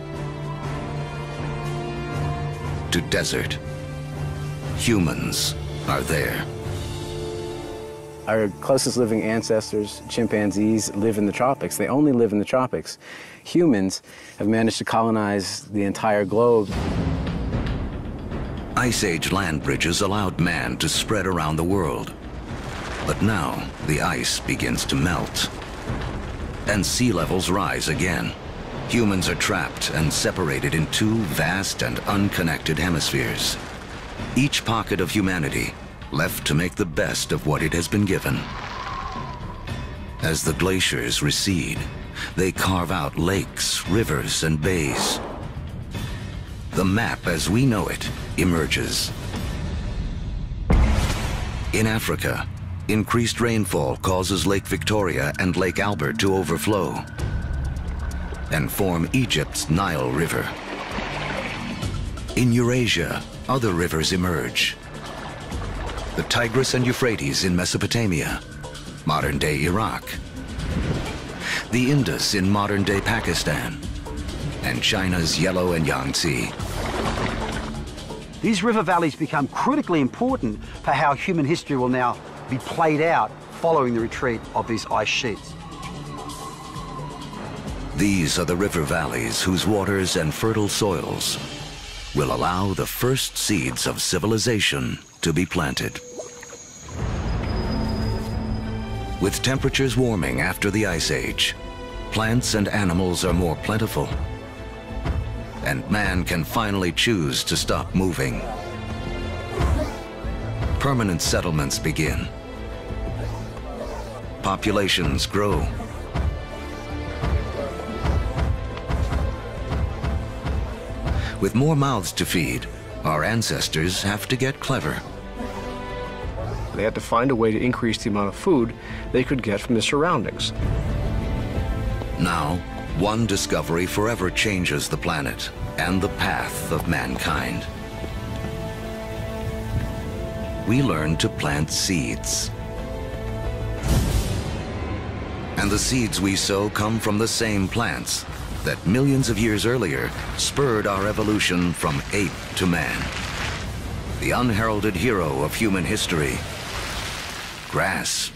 to desert, humans are there. Our closest living ancestors, chimpanzees, live in the tropics. They only live in the tropics. Humans have managed to colonize the entire globe. Ice Age land bridges allowed man to spread around the world. But now the ice begins to melt, and sea levels rise again. Humans are trapped and separated in 2 vast and unconnected hemispheres. Each pocket of humanity left to make the best of what it has been given. As the glaciers recede, they carve out lakes, rivers, and bays. The map as we know it emerges. In Africa, increased rainfall causes Lake Victoria and Lake Albert to overflow and form Egypt's Nile River. In Eurasia, other rivers emerge. The Tigris and Euphrates in Mesopotamia, modern-day Iraq. The Indus in modern-day Pakistan, and China's Yellow and Yangtze. These river valleys become critically important for how human history will now be played out following the retreat of these ice sheets. These are the river valleys whose waters and fertile soils will allow the first seeds of civilization to be planted. With temperatures warming after the Ice Age, plants and animals are more plentiful, and man can finally choose to stop moving. Permanent settlements begin. Populations grow, With more mouths to feed, our ancestors have to get clever. They had to find a way to increase the amount of food they could get from the surroundings. Now, one discovery forever changes the planet and the path of mankind. We learn to plant seeds. And the seeds we sow come from the same plants that millions of years earlier spurred our evolution from ape to man. The unheralded hero of human history, grass.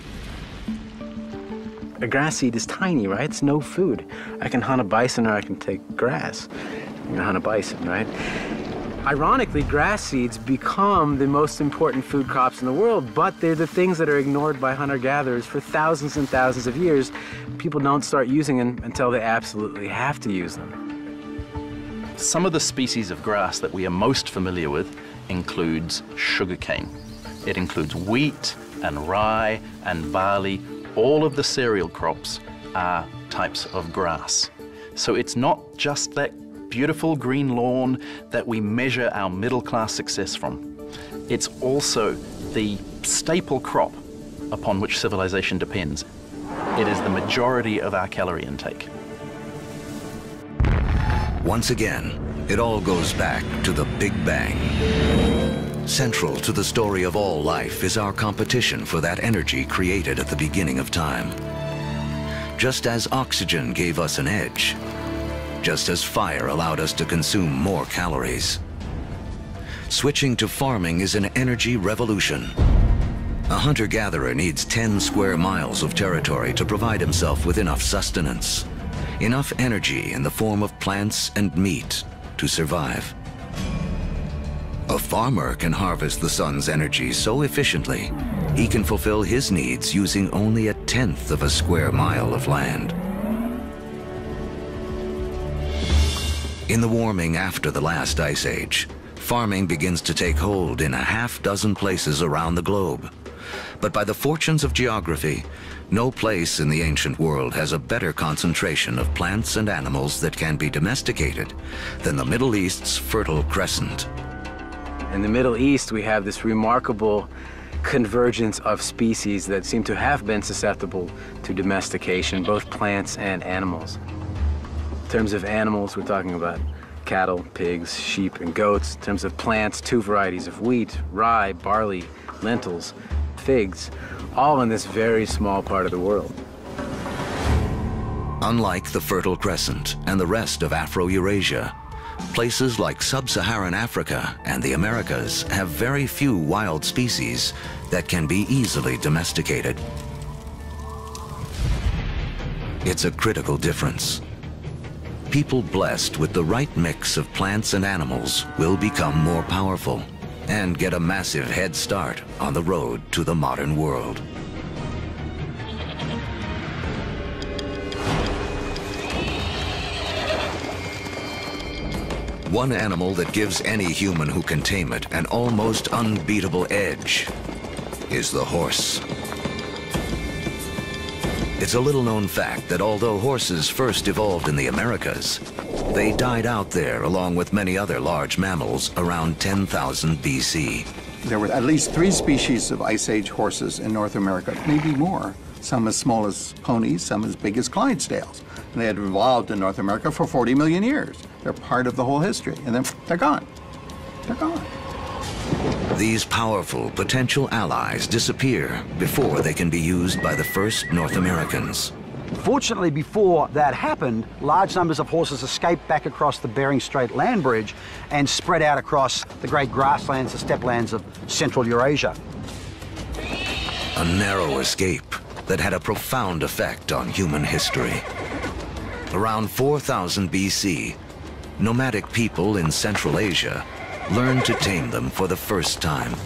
A grass seed is tiny, right? It's no food. I can hunt a bison or I can take grass. I'm gonna hunt a bison, right? Ironically, grass seeds become the most important food crops in the world, but they're the things that are ignored by hunter-gatherers for thousands and thousands of years. People don't start using them until they absolutely have to use them. Some of the species of grass that we are most familiar with includes sugarcane. It includes wheat and rye and barley. All of the cereal crops are types of grass. So it's not just that beautiful green lawn that we measure our middle-class success from. It's also the staple crop upon which civilization depends. It is the majority of our calorie intake. Once again, it all goes back to the Big Bang. Central to the story of all life is our competition for that energy created at the beginning of time. Just as oxygen gave us an edge, just as fire allowed us to consume more calories. Switching to farming is an energy revolution. A hunter-gatherer needs 10 square miles of territory to provide himself with enough sustenance, enough energy in the form of plants and meat to survive. A farmer can harvest the sun's energy so efficiently, he can fulfill his needs using only 1/10 of a square mile of land. In the warming after the last ice age, farming begins to take hold in 6 places around the globe. But by the fortunes of geography, no place in the ancient world has a better concentration of plants and animals that can be domesticated than the Middle East's Fertile Crescent. In the Middle East, we have this remarkable convergence of species that seem to have been susceptible to domestication, both plants and animals. In terms of animals, we're talking about cattle, pigs, sheep, and goats. In terms of plants, 2 varieties of wheat, rye, barley, lentils, figs, all in this very small part of the world. Unlike the Fertile Crescent and the rest of Afro-Eurasia, places like sub-Saharan Africa and the Americas have very few wild species that can be easily domesticated. It's a critical difference. People blessed with the right mix of plants and animals will become more powerful and get a massive head start on the road to the modern world. One animal that gives any human who can tame it an almost unbeatable edge is the horse. It's a little-known fact that although horses first evolved in the Americas, they died out there along with many other large mammals around 10,000 BC. There were at least 3 species of Ice Age horses in North America, maybe more. Some as small as ponies, some as big as Clydesdales. And they had evolved in North America for 40 million years. They're part of the whole history, and then they're gone. They're gone. These powerful potential allies disappear before they can be used by the first North Americans. Fortunately, before that happened, large numbers of horses escaped back across the Bering Strait land bridge and spread out across the great grasslands, the steppe of Central Eurasia. A narrow escape that had a profound effect on human history. Around 4000 BC, nomadic people in Central Asia learned to tame them for the first time.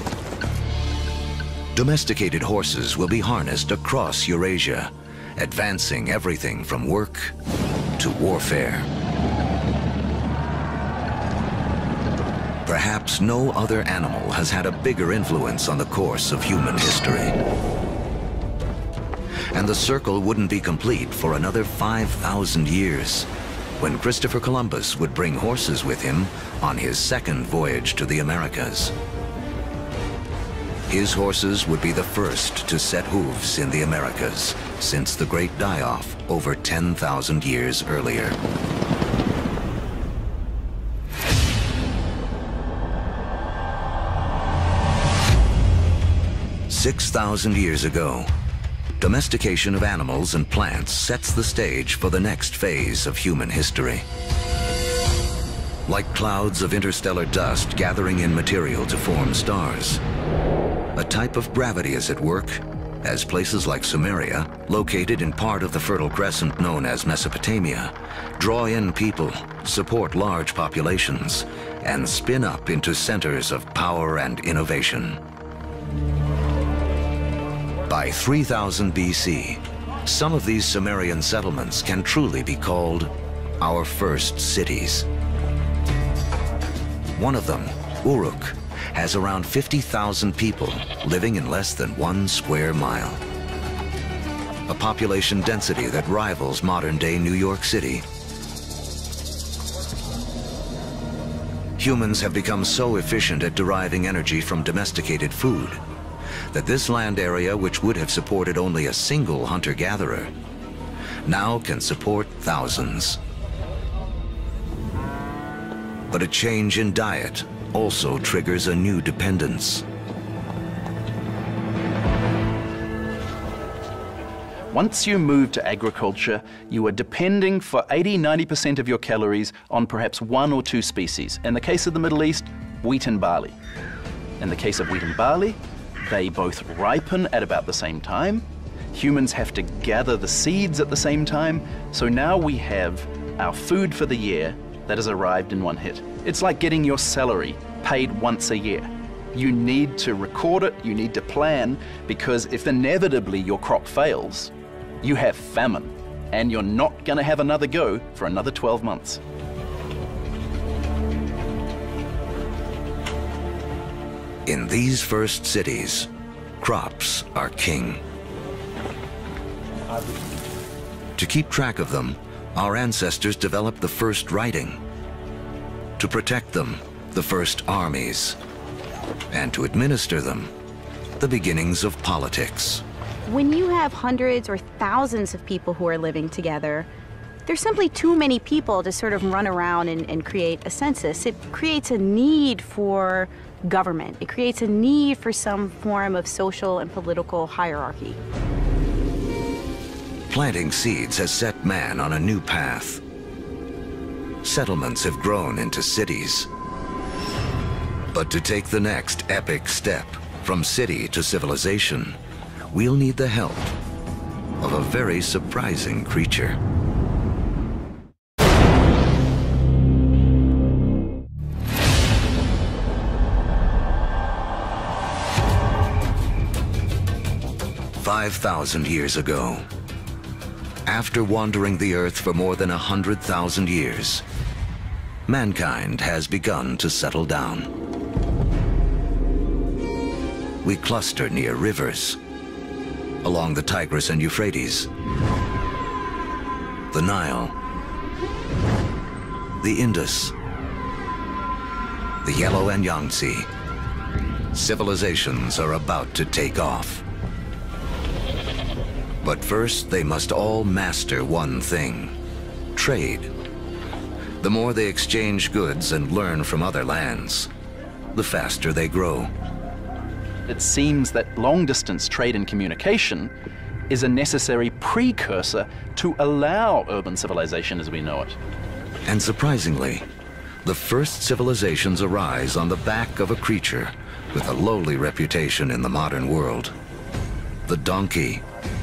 Domesticated horses will be harnessed across Eurasia, advancing everything from work to warfare. Perhaps no other animal has had a bigger influence on the course of human history. And the circle wouldn't be complete for another 5,000 years when Christopher Columbus would bring horses with him on his second voyage to the Americas. His horses would be the first to set hooves in the Americas since the Great Die-Off over 10,000 years earlier. "6,000 years ago, domestication of animals and plants sets the stage for the next phase of human history. Like clouds of interstellar dust gathering in material to form stars, a type of gravity is at work as places like Sumeria, located in part of the Fertile Crescent known as Mesopotamia, draw in people, support large populations, and spin up into centers of power and innovation. By 3000 BC, some of these Sumerian settlements can truly be called our first cities. One of them, Uruk, has around 50,000 people living in less than 1 square mile. A population density that rivals modern-day New York City. Humans have become so efficient at deriving energy from domesticated food that this land area, which would have supported only a single hunter-gatherer, now can support thousands. But a change in diet also triggers a new dependence. Once you move to agriculture, you are depending for 80–90% of your calories on perhaps 1 or 2 species. In the case of the Middle East, wheat and barley. In the case of wheat and barley, they both ripen at about the same time. Humans have to gather the seeds at the same time. So now we have our food for the year that has arrived in one hit. It's like getting your salary paid once a year. You need to record it, you need to plan, because if inevitably your crop fails, you have famine, and you're not gonna have another go for another 12 months. In these first cities, crops are king. To keep track of them, our ancestors developed the first writing. To protect them, the first armies. And to administer them, the beginnings of politics. When you have hundreds or thousands of people who are living together, there's simply too many people to sort of run around and create a census. It creates a need for government. It creates a need for some form of social and political hierarchy. Planting seeds has set man on a new path. Settlements have grown into cities. But to take the next epic step from city to civilization, we'll need the help of a very surprising creature. "5,000 years ago, after wandering the Earth for more than 100,000 years, mankind has begun to settle down. We cluster near rivers, along the Tigris and Euphrates, the Nile, the Indus, the Yellow and Yangtze. Civilizations are about to take off. But first, they must all master one thing: trade. The more they exchange goods and learn from other lands, the faster they grow. It seems that long-distance trade and communication is a necessary precursor to allow urban civilization as we know it. And surprisingly, the first civilizations arise on the back of a creature with a lowly reputation in the modern world: the donkey.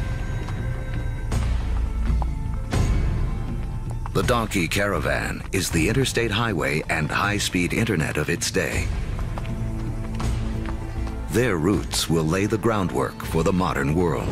The donkey caravan is the interstate highway and high-speed internet of its day. Their routes will lay the groundwork for the modern world.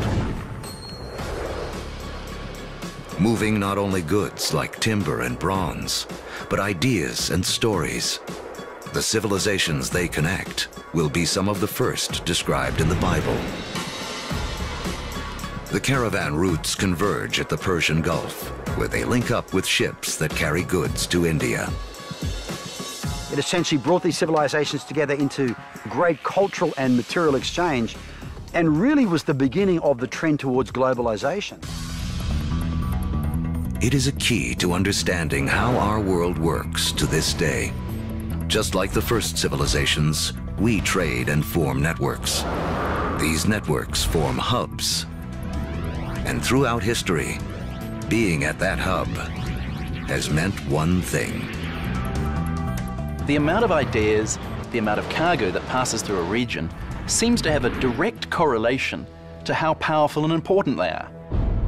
Moving not only goods like timber and bronze, but ideas and stories. The civilizations they connect will be some of the first described in the Bible. The caravan routes converge at the Persian Gulf, where they link up with ships that carry goods to India. It essentially brought these civilizations together into great cultural and material exchange, and really was the beginning of the trend towards globalization. It is a key to understanding how our world works to this day. Just like the first civilizations, we trade and form networks. These networks form hubs. And throughout history, being at that hub has meant one thing. The amount of ideas, the amount of cargo that passes through a region seems to have a direct correlation to how powerful and important they are.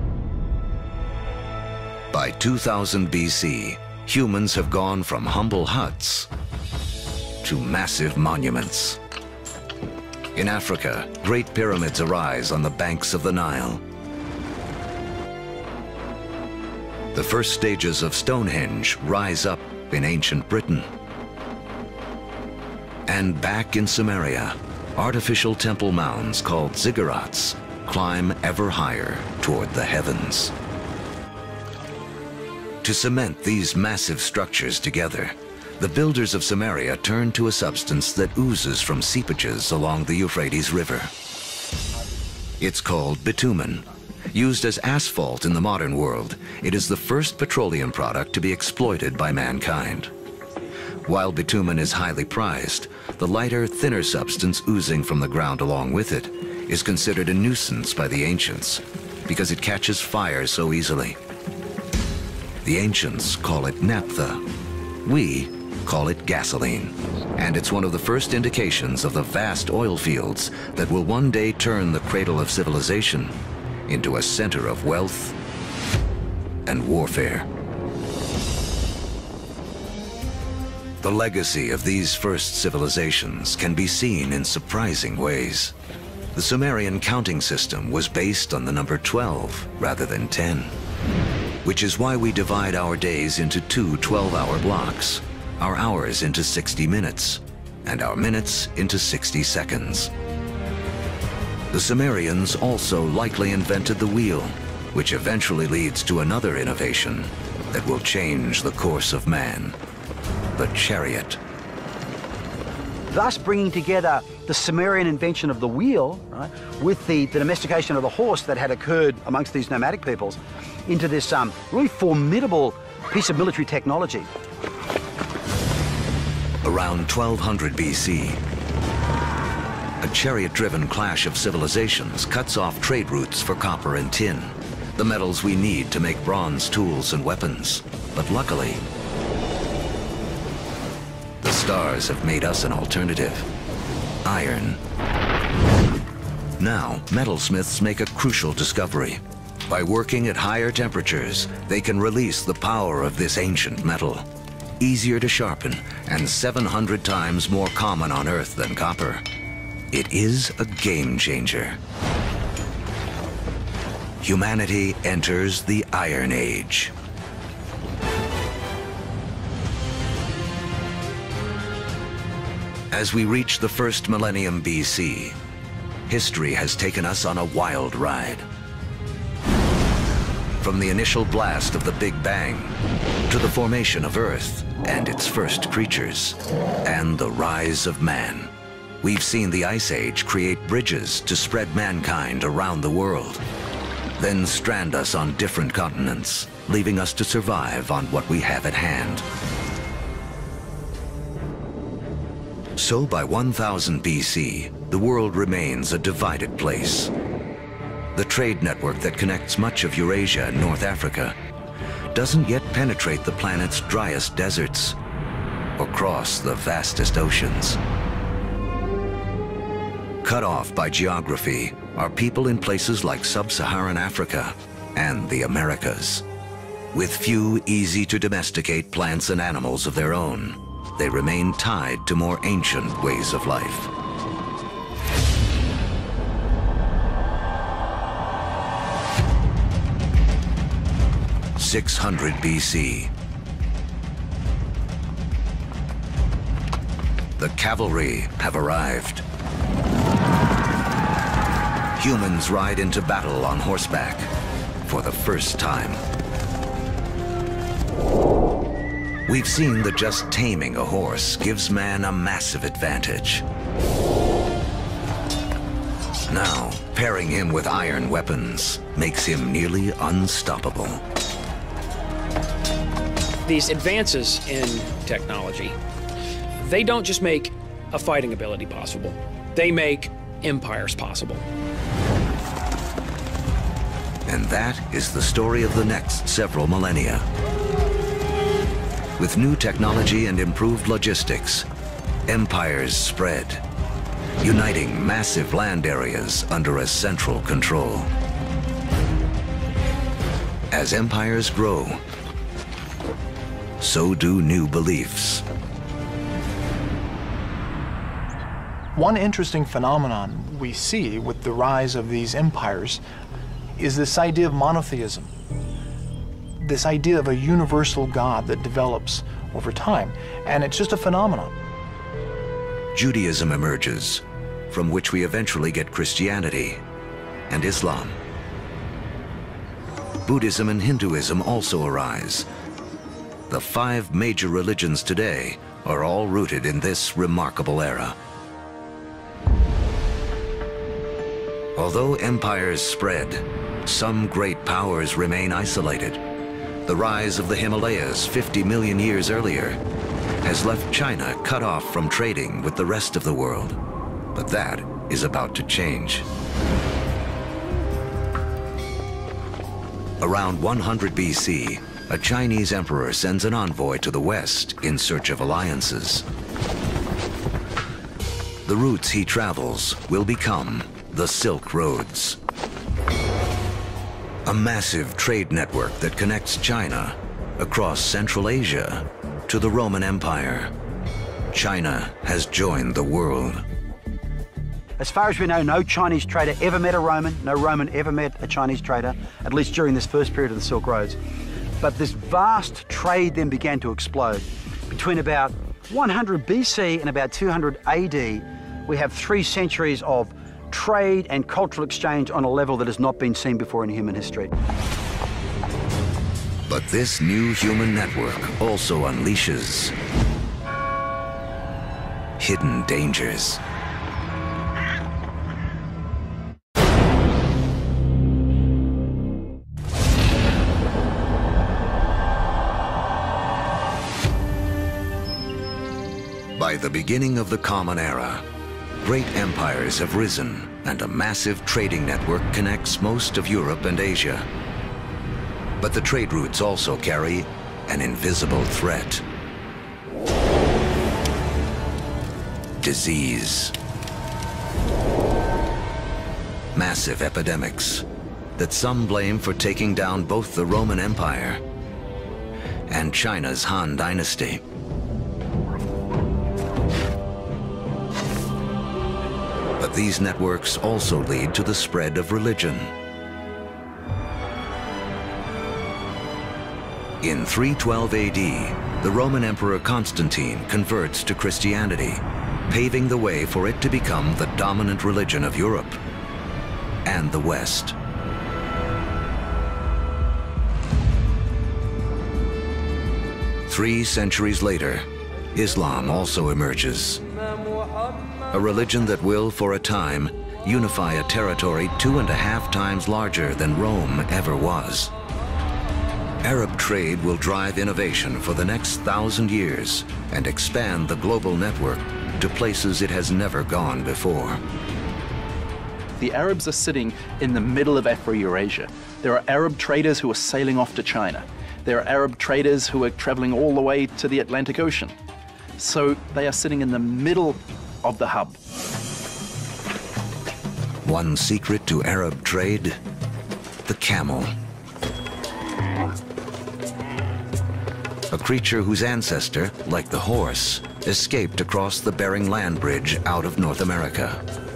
By 2000 BC, humans have gone from humble huts to massive monuments. In Africa, great pyramids arise on the banks of the Nile. The first stages of Stonehenge rise up in ancient Britain. And back in Samaria, artificial temple mounds called ziggurats climb ever higher toward the heavens. To cement these massive structures together, the builders of Samaria turned to a substance that oozes from seepages along the Euphrates River. It's called bitumen. Used as asphalt in the modern world, it is the first petroleum product to be exploited by mankind. While bitumen is highly prized, the lighter, thinner substance oozing from the ground along with it is considered a nuisance by the ancients because it catches fire so easily. The ancients call it naphtha. We call it gasoline. And it's one of the first indications of the vast oil fields that will one day turn the cradle of civilization into a center of wealth and warfare. The legacy of these first civilizations can be seen in surprising ways. The Sumerian counting system was based on the number 12 rather than 10. Which is why we divide our days into two 12-hour blocks, our hours into 60 minutes, and our minutes into 60 seconds. The Sumerians also likely invented the wheel, which eventually leads to another innovation that will change the course of man, the chariot. Thus bringing together the Sumerian invention of the wheel, right, with the domestication of the horse that had occurred amongst these nomadic peoples into this really formidable piece of military technology. Around 1200 BC, a chariot-driven clash of civilizations cuts off trade routes for copper and tin, the metals we need to make bronze tools and weapons. But luckily, the stars have made us an alternative: iron. Now, metalsmiths make a crucial discovery. By working at higher temperatures, they can release the power of this ancient metal. Easier to sharpen and 700 times more common on Earth than copper. It is a game changer. Humanity enters the Iron Age. As we reach the first millennium BC, history has taken us on a wild ride. From the initial blast of the Big Bang to the formation of Earth and its first creatures, and the rise of man. We've seen the Ice Age create bridges to spread mankind around the world, then strand us on different continents, leaving us to survive on what we have at hand. So by 1000 BC, the world remains a divided place. The trade network that connects much of Eurasia and North Africa doesn't yet penetrate the planet's driest deserts or cross the vastest oceans. Cut off by geography are people in places like sub-Saharan Africa and the Americas. With few easy-to-domesticate plants and animals of their own, they remain tied to more ancient ways of life. 600 BC. The cavalry have arrived. Humans ride into battle on horseback for the first time. We've seen that just taming a horse gives man a massive advantage. Now, pairing him with iron weapons makes him nearly unstoppable. These advances in technology, they don't just make a fighting ability possible. They make empires possible. And that is the story of the next several millennia. With new technology and improved logistics, empires spread, uniting massive land areas under a central control. As empires grow, so do new beliefs. One interesting phenomenon we see with the rise of these empires is this idea of monotheism, this idea of a universal God that develops over time, and it's just a phenomenon. Judaism emerges, from which we eventually get Christianity and Islam. Buddhism and Hinduism also arise. The 5 major religions today are all rooted in this remarkable era. Although empires spread, some great powers remain isolated. The rise of the Himalayas 50 million years earlier has left China cut off from trading with the rest of the world. But that is about to change. Around 100 BC, a Chinese emperor sends an envoy to the West in search of alliances. The routes he travels will become the Silk Roads, a massive trade network that connects China across Central Asia to the Roman Empire. China has joined the world. As far as we know, no Chinese trader ever met a Roman, no Roman ever met a Chinese trader, at least during this first period of the Silk Roads. But this vast trade then began to explode. Between about 100 BC and about 200 AD, we have 3 centuries of trade and cultural exchange on a level that has not been seen before in human history. But this new human network also unleashes hidden dangers. By the beginning of the Common Era, great empires have risen, and a massive trading network connects most of Europe and Asia. But the trade routes also carry an invisible threat. Disease. Massive epidemics that some blame for taking down both the Roman Empire and China's Han Dynasty. But these networks also lead to the spread of religion. In 312 AD, the Roman Emperor Constantine converts to Christianity, paving the way for it to become the dominant religion of Europe and the West. Three centuries later, Islam also emerges. A religion that will, for a time, unify a territory 2.5 times larger than Rome ever was. Arab trade will drive innovation for the next 1,000 years and expand the global network to places it has never gone before. The Arabs are sitting in the middle of Afro-Eurasia. There are Arab traders who are sailing off to China. There are Arab traders who are traveling all the way to the Atlantic Ocean. So they are sitting in the middle of the hub. One secret to Arab trade: the camel. A creature whose ancestor, like the horse, escaped across the Bering Land Bridge out of North America.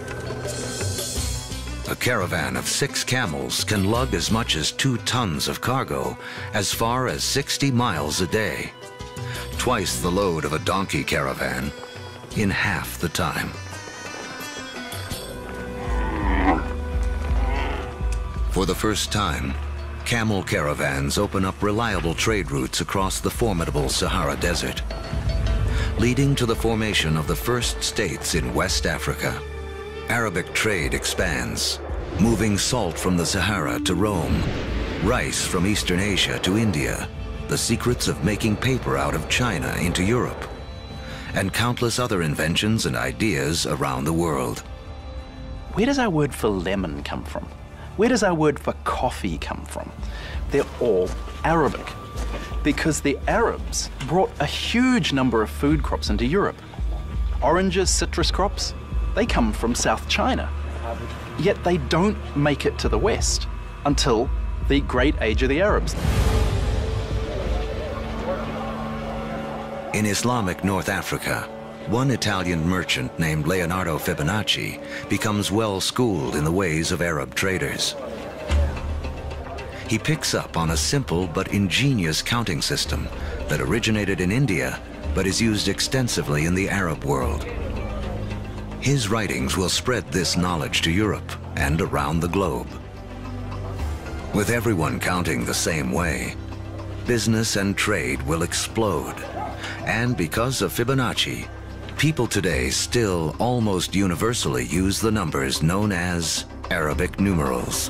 A caravan of 6 camels can lug as much as 2 tons of cargo as far as 60 miles a day, twice the load of a donkey caravan in half the time. For the first time, camel caravans open up reliable trade routes across the formidable Sahara Desert, leading to the formation of the first states in West Africa. Arabic trade expands, moving salt from the Sahara to Rome, rice from Eastern Asia to India, the secrets of making paper out of China into Europe, and countless other inventions and ideas around the world. Where does our word for lemon come from? Where does our word for coffee come from? They're all Arabic, because the Arabs brought a huge number of food crops into Europe. Oranges, citrus crops, they come from South China. Yet they don't make it to the West until the Great Age of the Arabs. In Islamic North Africa, one Italian merchant named Leonardo Fibonacci becomes well-schooled in the ways of Arab traders. He picks up on a simple but ingenious counting system that originated in India but is used extensively in the Arab world. His writings will spread this knowledge to Europe and around the globe. With everyone counting the same way, business and trade will explode. And because of Fibonacci, people today still almost universally use the numbers known as Arabic numerals.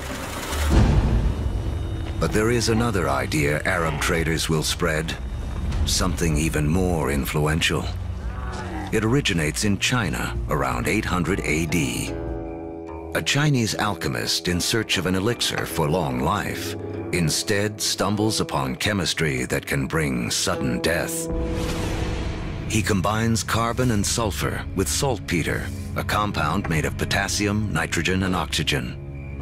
But there is another idea Arab traders will spread, something even more influential. It originates in China around 800 AD. A Chinese alchemist in search of an elixir for long life instead stumbles upon chemistry that can bring sudden death. He combines carbon and sulfur with saltpeter, a compound made of potassium, nitrogen, and oxygen.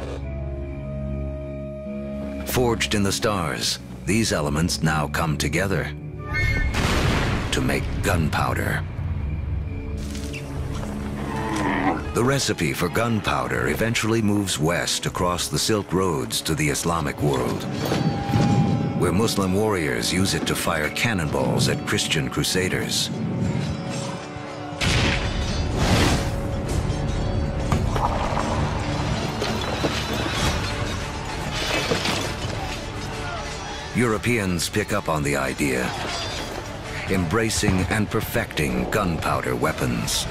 Forged in the stars, these elements now come together to make gunpowder. The recipe for gunpowder eventually moves west across the Silk Roads to the Islamic world, where Muslim warriors use it to fire cannonballs at Christian crusaders. Europeans pick up on the idea, embracing and perfecting gunpowder weapons.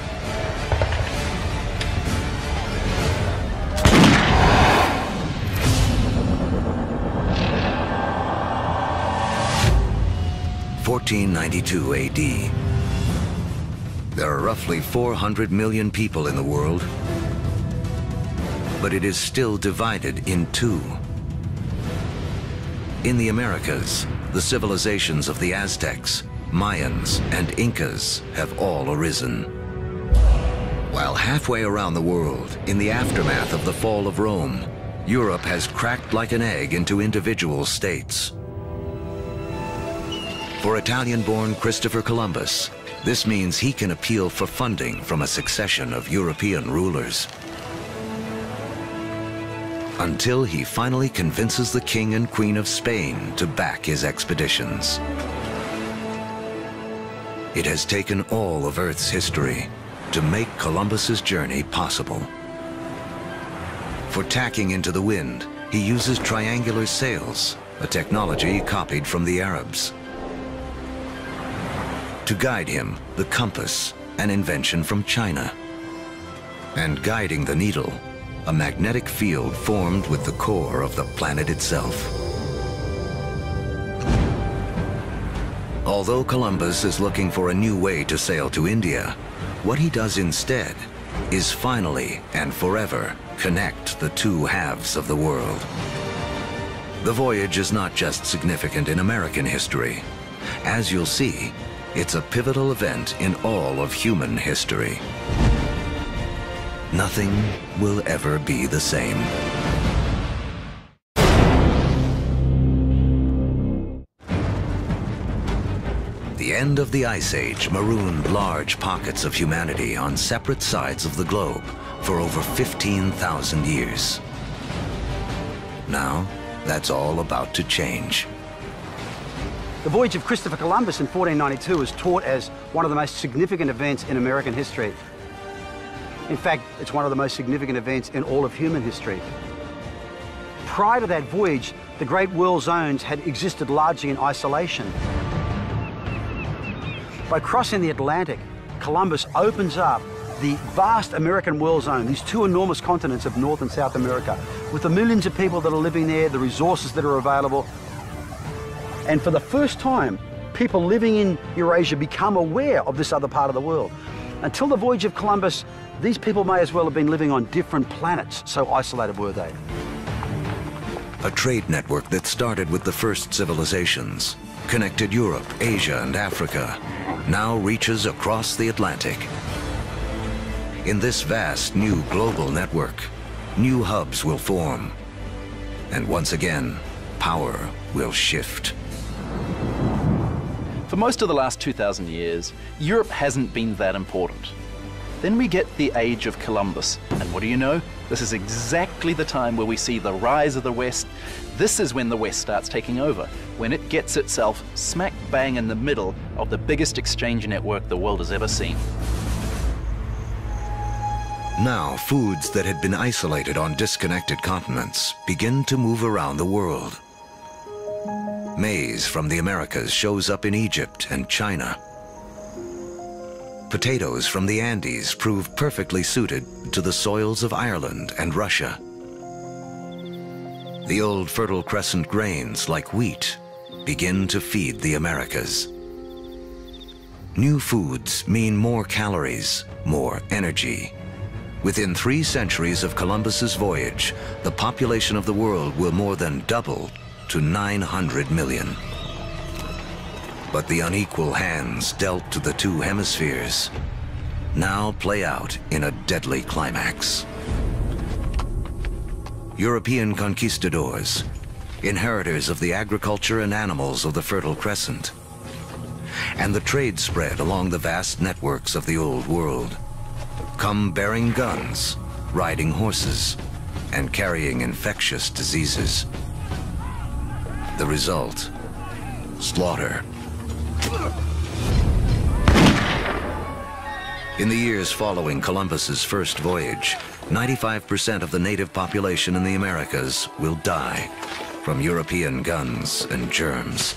In 1492 AD. There are roughly 400 million people in the world, but it is still divided in two. In the Americas, the civilizations of the Aztecs, Mayans, and Incas have all arisen. While halfway around the world, in the aftermath of the fall of Rome, Europe has cracked like an egg into individual states. For Italian-born Christopher Columbus, this means he can appeal for funding from a succession of European rulers. Until he finally convinces the King and Queen of Spain to back his expeditions. It has taken all of Earth's history to make Columbus's journey possible. For tacking into the wind, he uses triangular sails, a technology copied from the Arabs. To guide him, the compass, an invention from China. And guiding the needle, a magnetic field formed with the core of the planet itself. Although Columbus is looking for a new way to sail to India, what he does instead is finally and forever connect the two halves of the world. The voyage is not just significant in American history. As you'll see, it's a pivotal event in all of human history. Nothing will ever be the same. The end of the Ice Age marooned large pockets of humanity on separate sides of the globe for over 15,000 years. Now, that's all about to change. The voyage of Christopher Columbus in 1492 is taught as one of the most significant events in American history. In fact, it's one of the most significant events in all of human history. Prior to that voyage, the Great World Zones had existed largely in isolation. By crossing the Atlantic, Columbus opens up the vast American world zone, these two enormous continents of North and South America, with the millions of people that are living there, the resources that are available. And for the first time, people living in Eurasia become aware of this other part of the world. Until the voyage of Columbus, these people may as well have been living on different planets, so isolated were they. A trade network that started with the first civilizations, connected Europe, Asia, and Africa, now reaches across the Atlantic. In this vast new global network, new hubs will form. And once again, power will shift. For most of the last 2,000 years, Europe hasn't been that important. Then we get the age of Columbus, and what do you know? This is exactly the time where we see the rise of the West. This is when the West starts taking over, when it gets itself smack bang in the middle of the biggest exchange network the world has ever seen. Now, foods that had been isolated on disconnected continents begin to move around the world. Maize from the Americas shows up in Egypt and China. Potatoes from the Andes prove perfectly suited to the soils of Ireland and Russia. The old Fertile Crescent grains, like wheat, begin to feed the Americas. New foods mean more calories, more energy. Within 3 centuries of Columbus's voyage, the population of the world will more than double to 900 million. But the unequal hands dealt to the 2 hemispheres now play out in a deadly climax. European conquistadors, inheritors of the agriculture and animals of the Fertile Crescent, and the trade spread along the vast networks of the Old World, come bearing guns, riding horses, and carrying infectious diseases. The result, slaughter. In the years following Columbus's first voyage, 95% of the native population in the Americas will die from European guns and germs.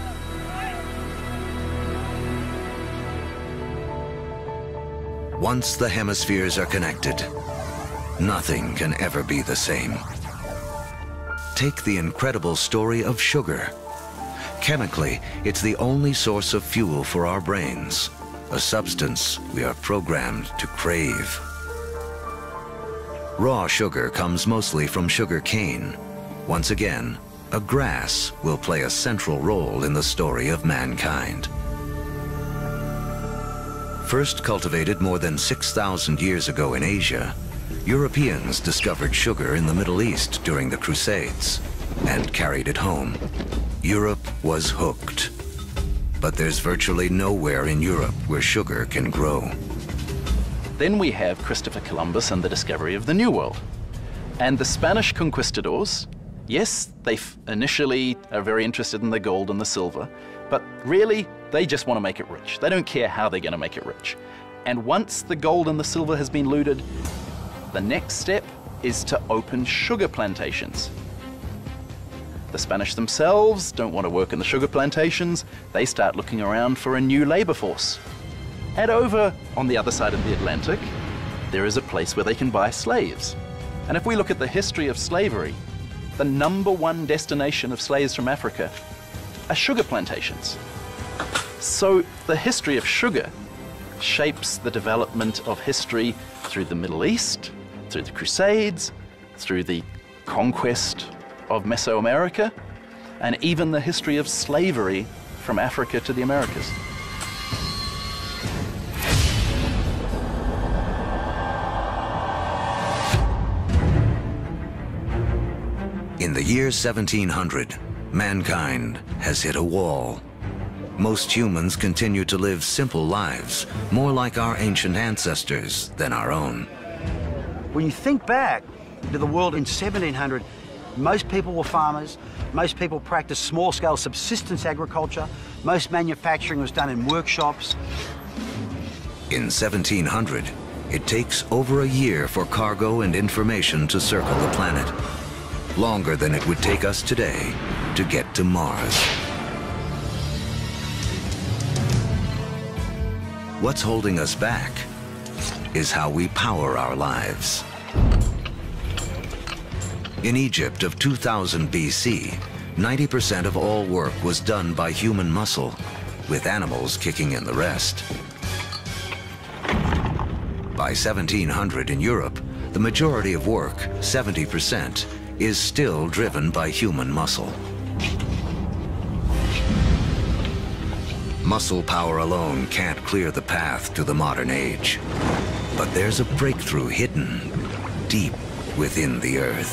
Once the hemispheres are connected, nothing can ever be the same. Take the incredible story of sugar. Chemically, it's the only source of fuel for our brains, a substance we are programmed to crave. Raw sugar comes mostly from sugar cane. Once again, a grass will play a central role in the story of mankind. First cultivated more than 6,000 years ago in Asia, Europeans discovered sugar in the Middle East during the Crusades and carried it home. Europe was hooked. But there's virtually nowhere in Europe where sugar can grow. Then we have Christopher Columbus and the discovery of the New World. And the Spanish conquistadors, yes, they initially are very interested in the gold and the silver, but really, they just want to make it rich. They don't care how they're going to make it rich. And once the gold and the silver has been looted, the next step is to open sugar plantations. The Spanish themselves don't want to work in the sugar plantations. They start looking around for a new labor force. And over on the other side of the Atlantic, there is a place where they can buy slaves. And if we look at the history of slavery, the #1 destination of slaves from Africa are sugar plantations. So the history of sugar shapes the development of history through the Middle East, through the Crusades, through the conquest of Mesoamerica, and even the history of slavery from Africa to the Americas. In the year 1700, mankind has hit a wall. Most humans continue to live simple lives, more like our ancient ancestors than our own. When you think back to the world in 1700, most people were farmers, most people practiced small-scale subsistence agriculture, most manufacturing was done in workshops. In 1700, it takes over a year for cargo and information to circle the planet. longer than it would take us today to get to Mars. What's holding us back is how we power our lives. In Egypt of 2000 BC, 90% of all work was done by human muscle, with animals kicking in the rest. By 1700 in Europe, the majority of work, 70%, is still driven by human muscle. Muscle power alone can't clear the path to the modern age. But there's a breakthrough hidden deep within the Earth.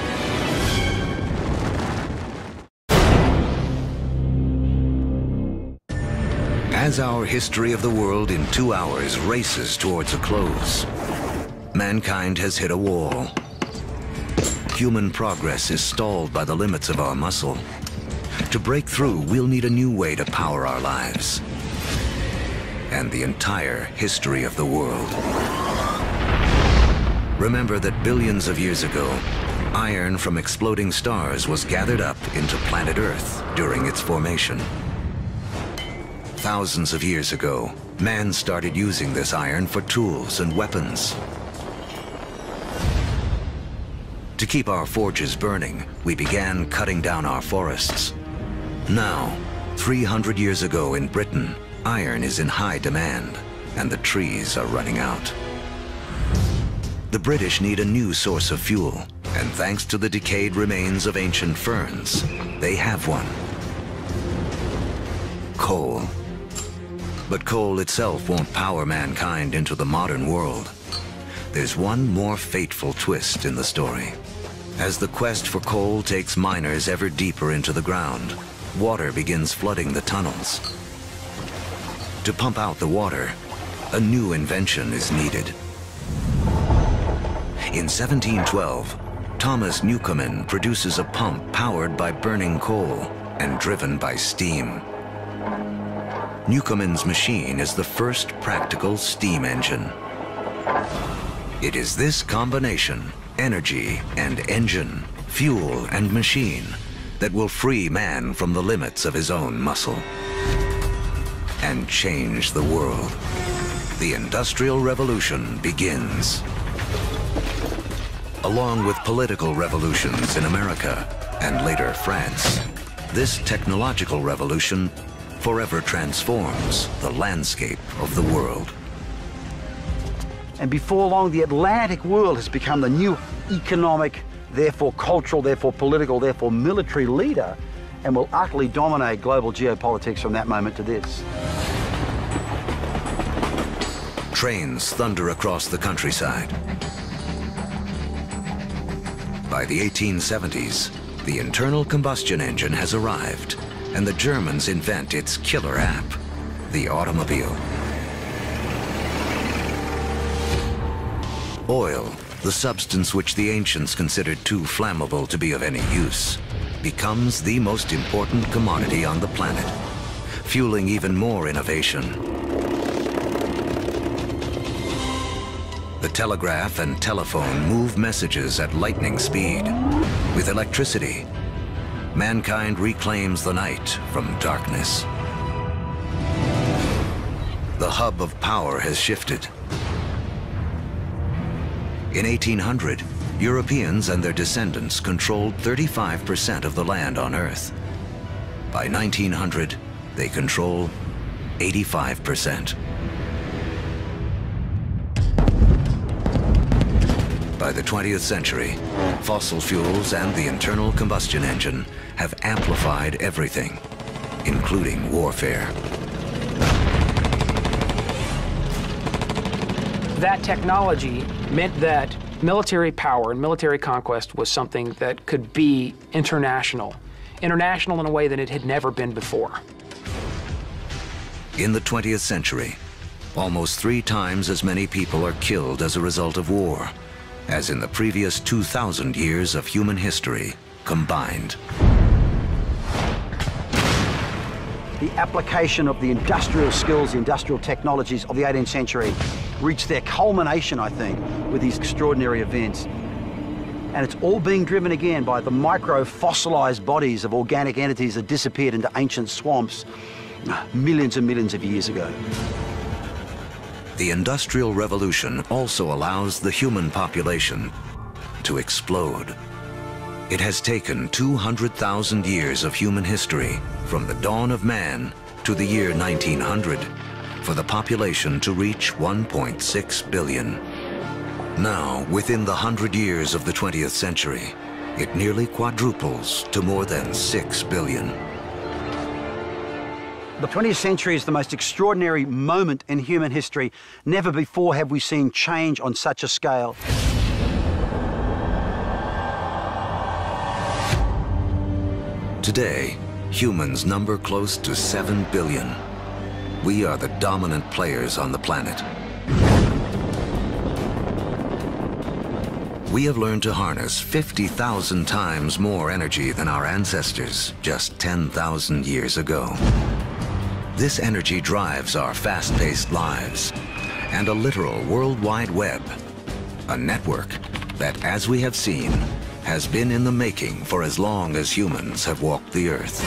As our history of the world in 2 hours races towards a close, mankind has hit a wall. Human progress is stalled by the limits of our muscle. To break through, we'll need a new way to power our lives and the entire history of the world. Remember that billions of years ago, iron from exploding stars was gathered up into planet Earth during its formation. Thousands of years ago, man started using this iron for tools and weapons. To keep our forges burning, we began cutting down our forests. Now, 300 years ago in Britain, iron is in high demand, and the trees are running out. The British need a new source of fuel, and thanks to the decayed remains of ancient ferns, they have one. Coal. But coal itself won't power mankind into the modern world. There's one more fateful twist in the story. As the quest for coal takes miners ever deeper into the ground, water begins flooding the tunnels. To pump out the water, a new invention is needed. In 1712, Thomas Newcomen produces a pump powered by burning coal and driven by steam. Newcomen's machine is the first practical steam engine. It is this combination, energy and engine, fuel and machine, that will free man from the limits of his own muscle and change the world. The Industrial Revolution begins. Along with political revolutions in America and later France, this technological revolution forever transforms the landscape of the world. And before long, the Atlantic world has become the new economic, therefore cultural, therefore political, therefore military leader, and will utterly dominate global geopolitics from that moment to this. Trains thunder across the countryside. By the 1870s, the internal combustion engine has arrived, and the Germans invent its killer app, the automobile. Oil, the substance which the ancients considered too flammable to be of any use, becomes the most important commodity on the planet, fueling even more innovation. The telegraph and telephone move messages at lightning speed. With electricity, mankind reclaims the night from darkness. The hub of power has shifted. In 1800, Europeans and their descendants controlled 35% of the land on Earth. By 1900, they control 85%. By the 20th century, fossil fuels and the internal combustion engine have amplified everything, including warfare. That technology meant that military power and military conquest was something that could be international in a way that it had never been before. In the 20th century, almost 3 times as many people are killed as a result of war as in the previous 2,000 years of human history combined. The application of the industrial skills, the industrial technologies of the 18th century reached their culmination, I think, with these extraordinary events. And it's all being driven again by the micro-fossilized bodies of organic entities that disappeared into ancient swamps millions and millions of years ago. The Industrial Revolution also allows the human population to explode. It has taken 200,000 years of human history, from the dawn of man to the year 1900, for the population to reach 1.6 billion. Now, within the 100 years of the 20th century, it nearly quadruples to more than 6 billion. The 20th century is the most extraordinary moment in human history. Never before have we seen change on such a scale. Today, humans number close to 7 billion. We are the dominant players on the planet. We have learned to harness 50,000 times more energy than our ancestors just 10,000 years ago. This energy drives our fast-paced lives and a literal World Wide Web, a network that, as we have seen, has been in the making for as long as humans have walked the Earth.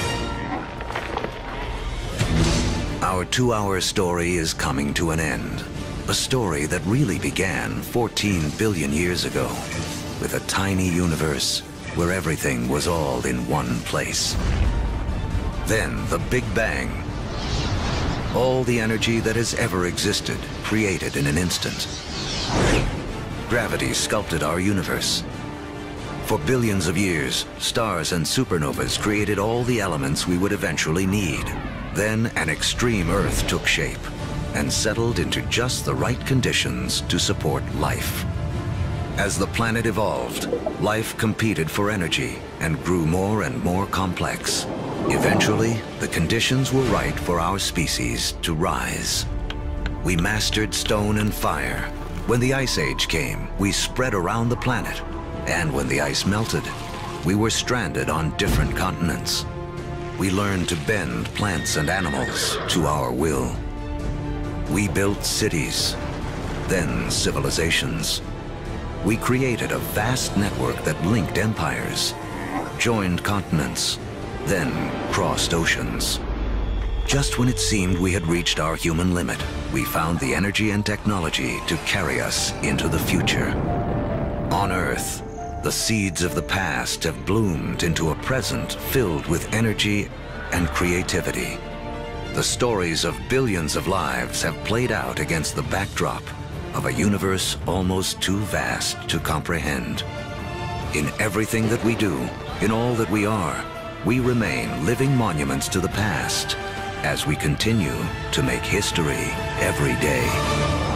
Our 2-hour story is coming to an end. A story that really began 14 billion years ago with a tiny universe where everything was all in one place. Then the Big Bang. All the energy that has ever existed created in an instant. Gravity sculpted our universe. For billions of years, stars and supernovas created all the elements we would eventually need. Then an extreme Earth took shape and settled into just the right conditions to support life. As the planet evolved, life competed for energy and grew more and more complex. Eventually, the conditions were right for our species to rise. We mastered stone and fire. When the Ice Age came, we spread around the planet. And when the ice melted, we were stranded on different continents. We learned to bend plants and animals to our will. We built cities, then civilizations. We created a vast network that linked empires, joined continents, then crossed oceans. Just when it seemed we had reached our human limit, we found the energy and technology to carry us into the future. On Earth, the seeds of the past have bloomed into a present filled with energy and creativity. The stories of billions of lives have played out against the backdrop of a universe almost too vast to comprehend. In everything that we do, in all that we are, we remain living monuments to the past as we continue to make history every day.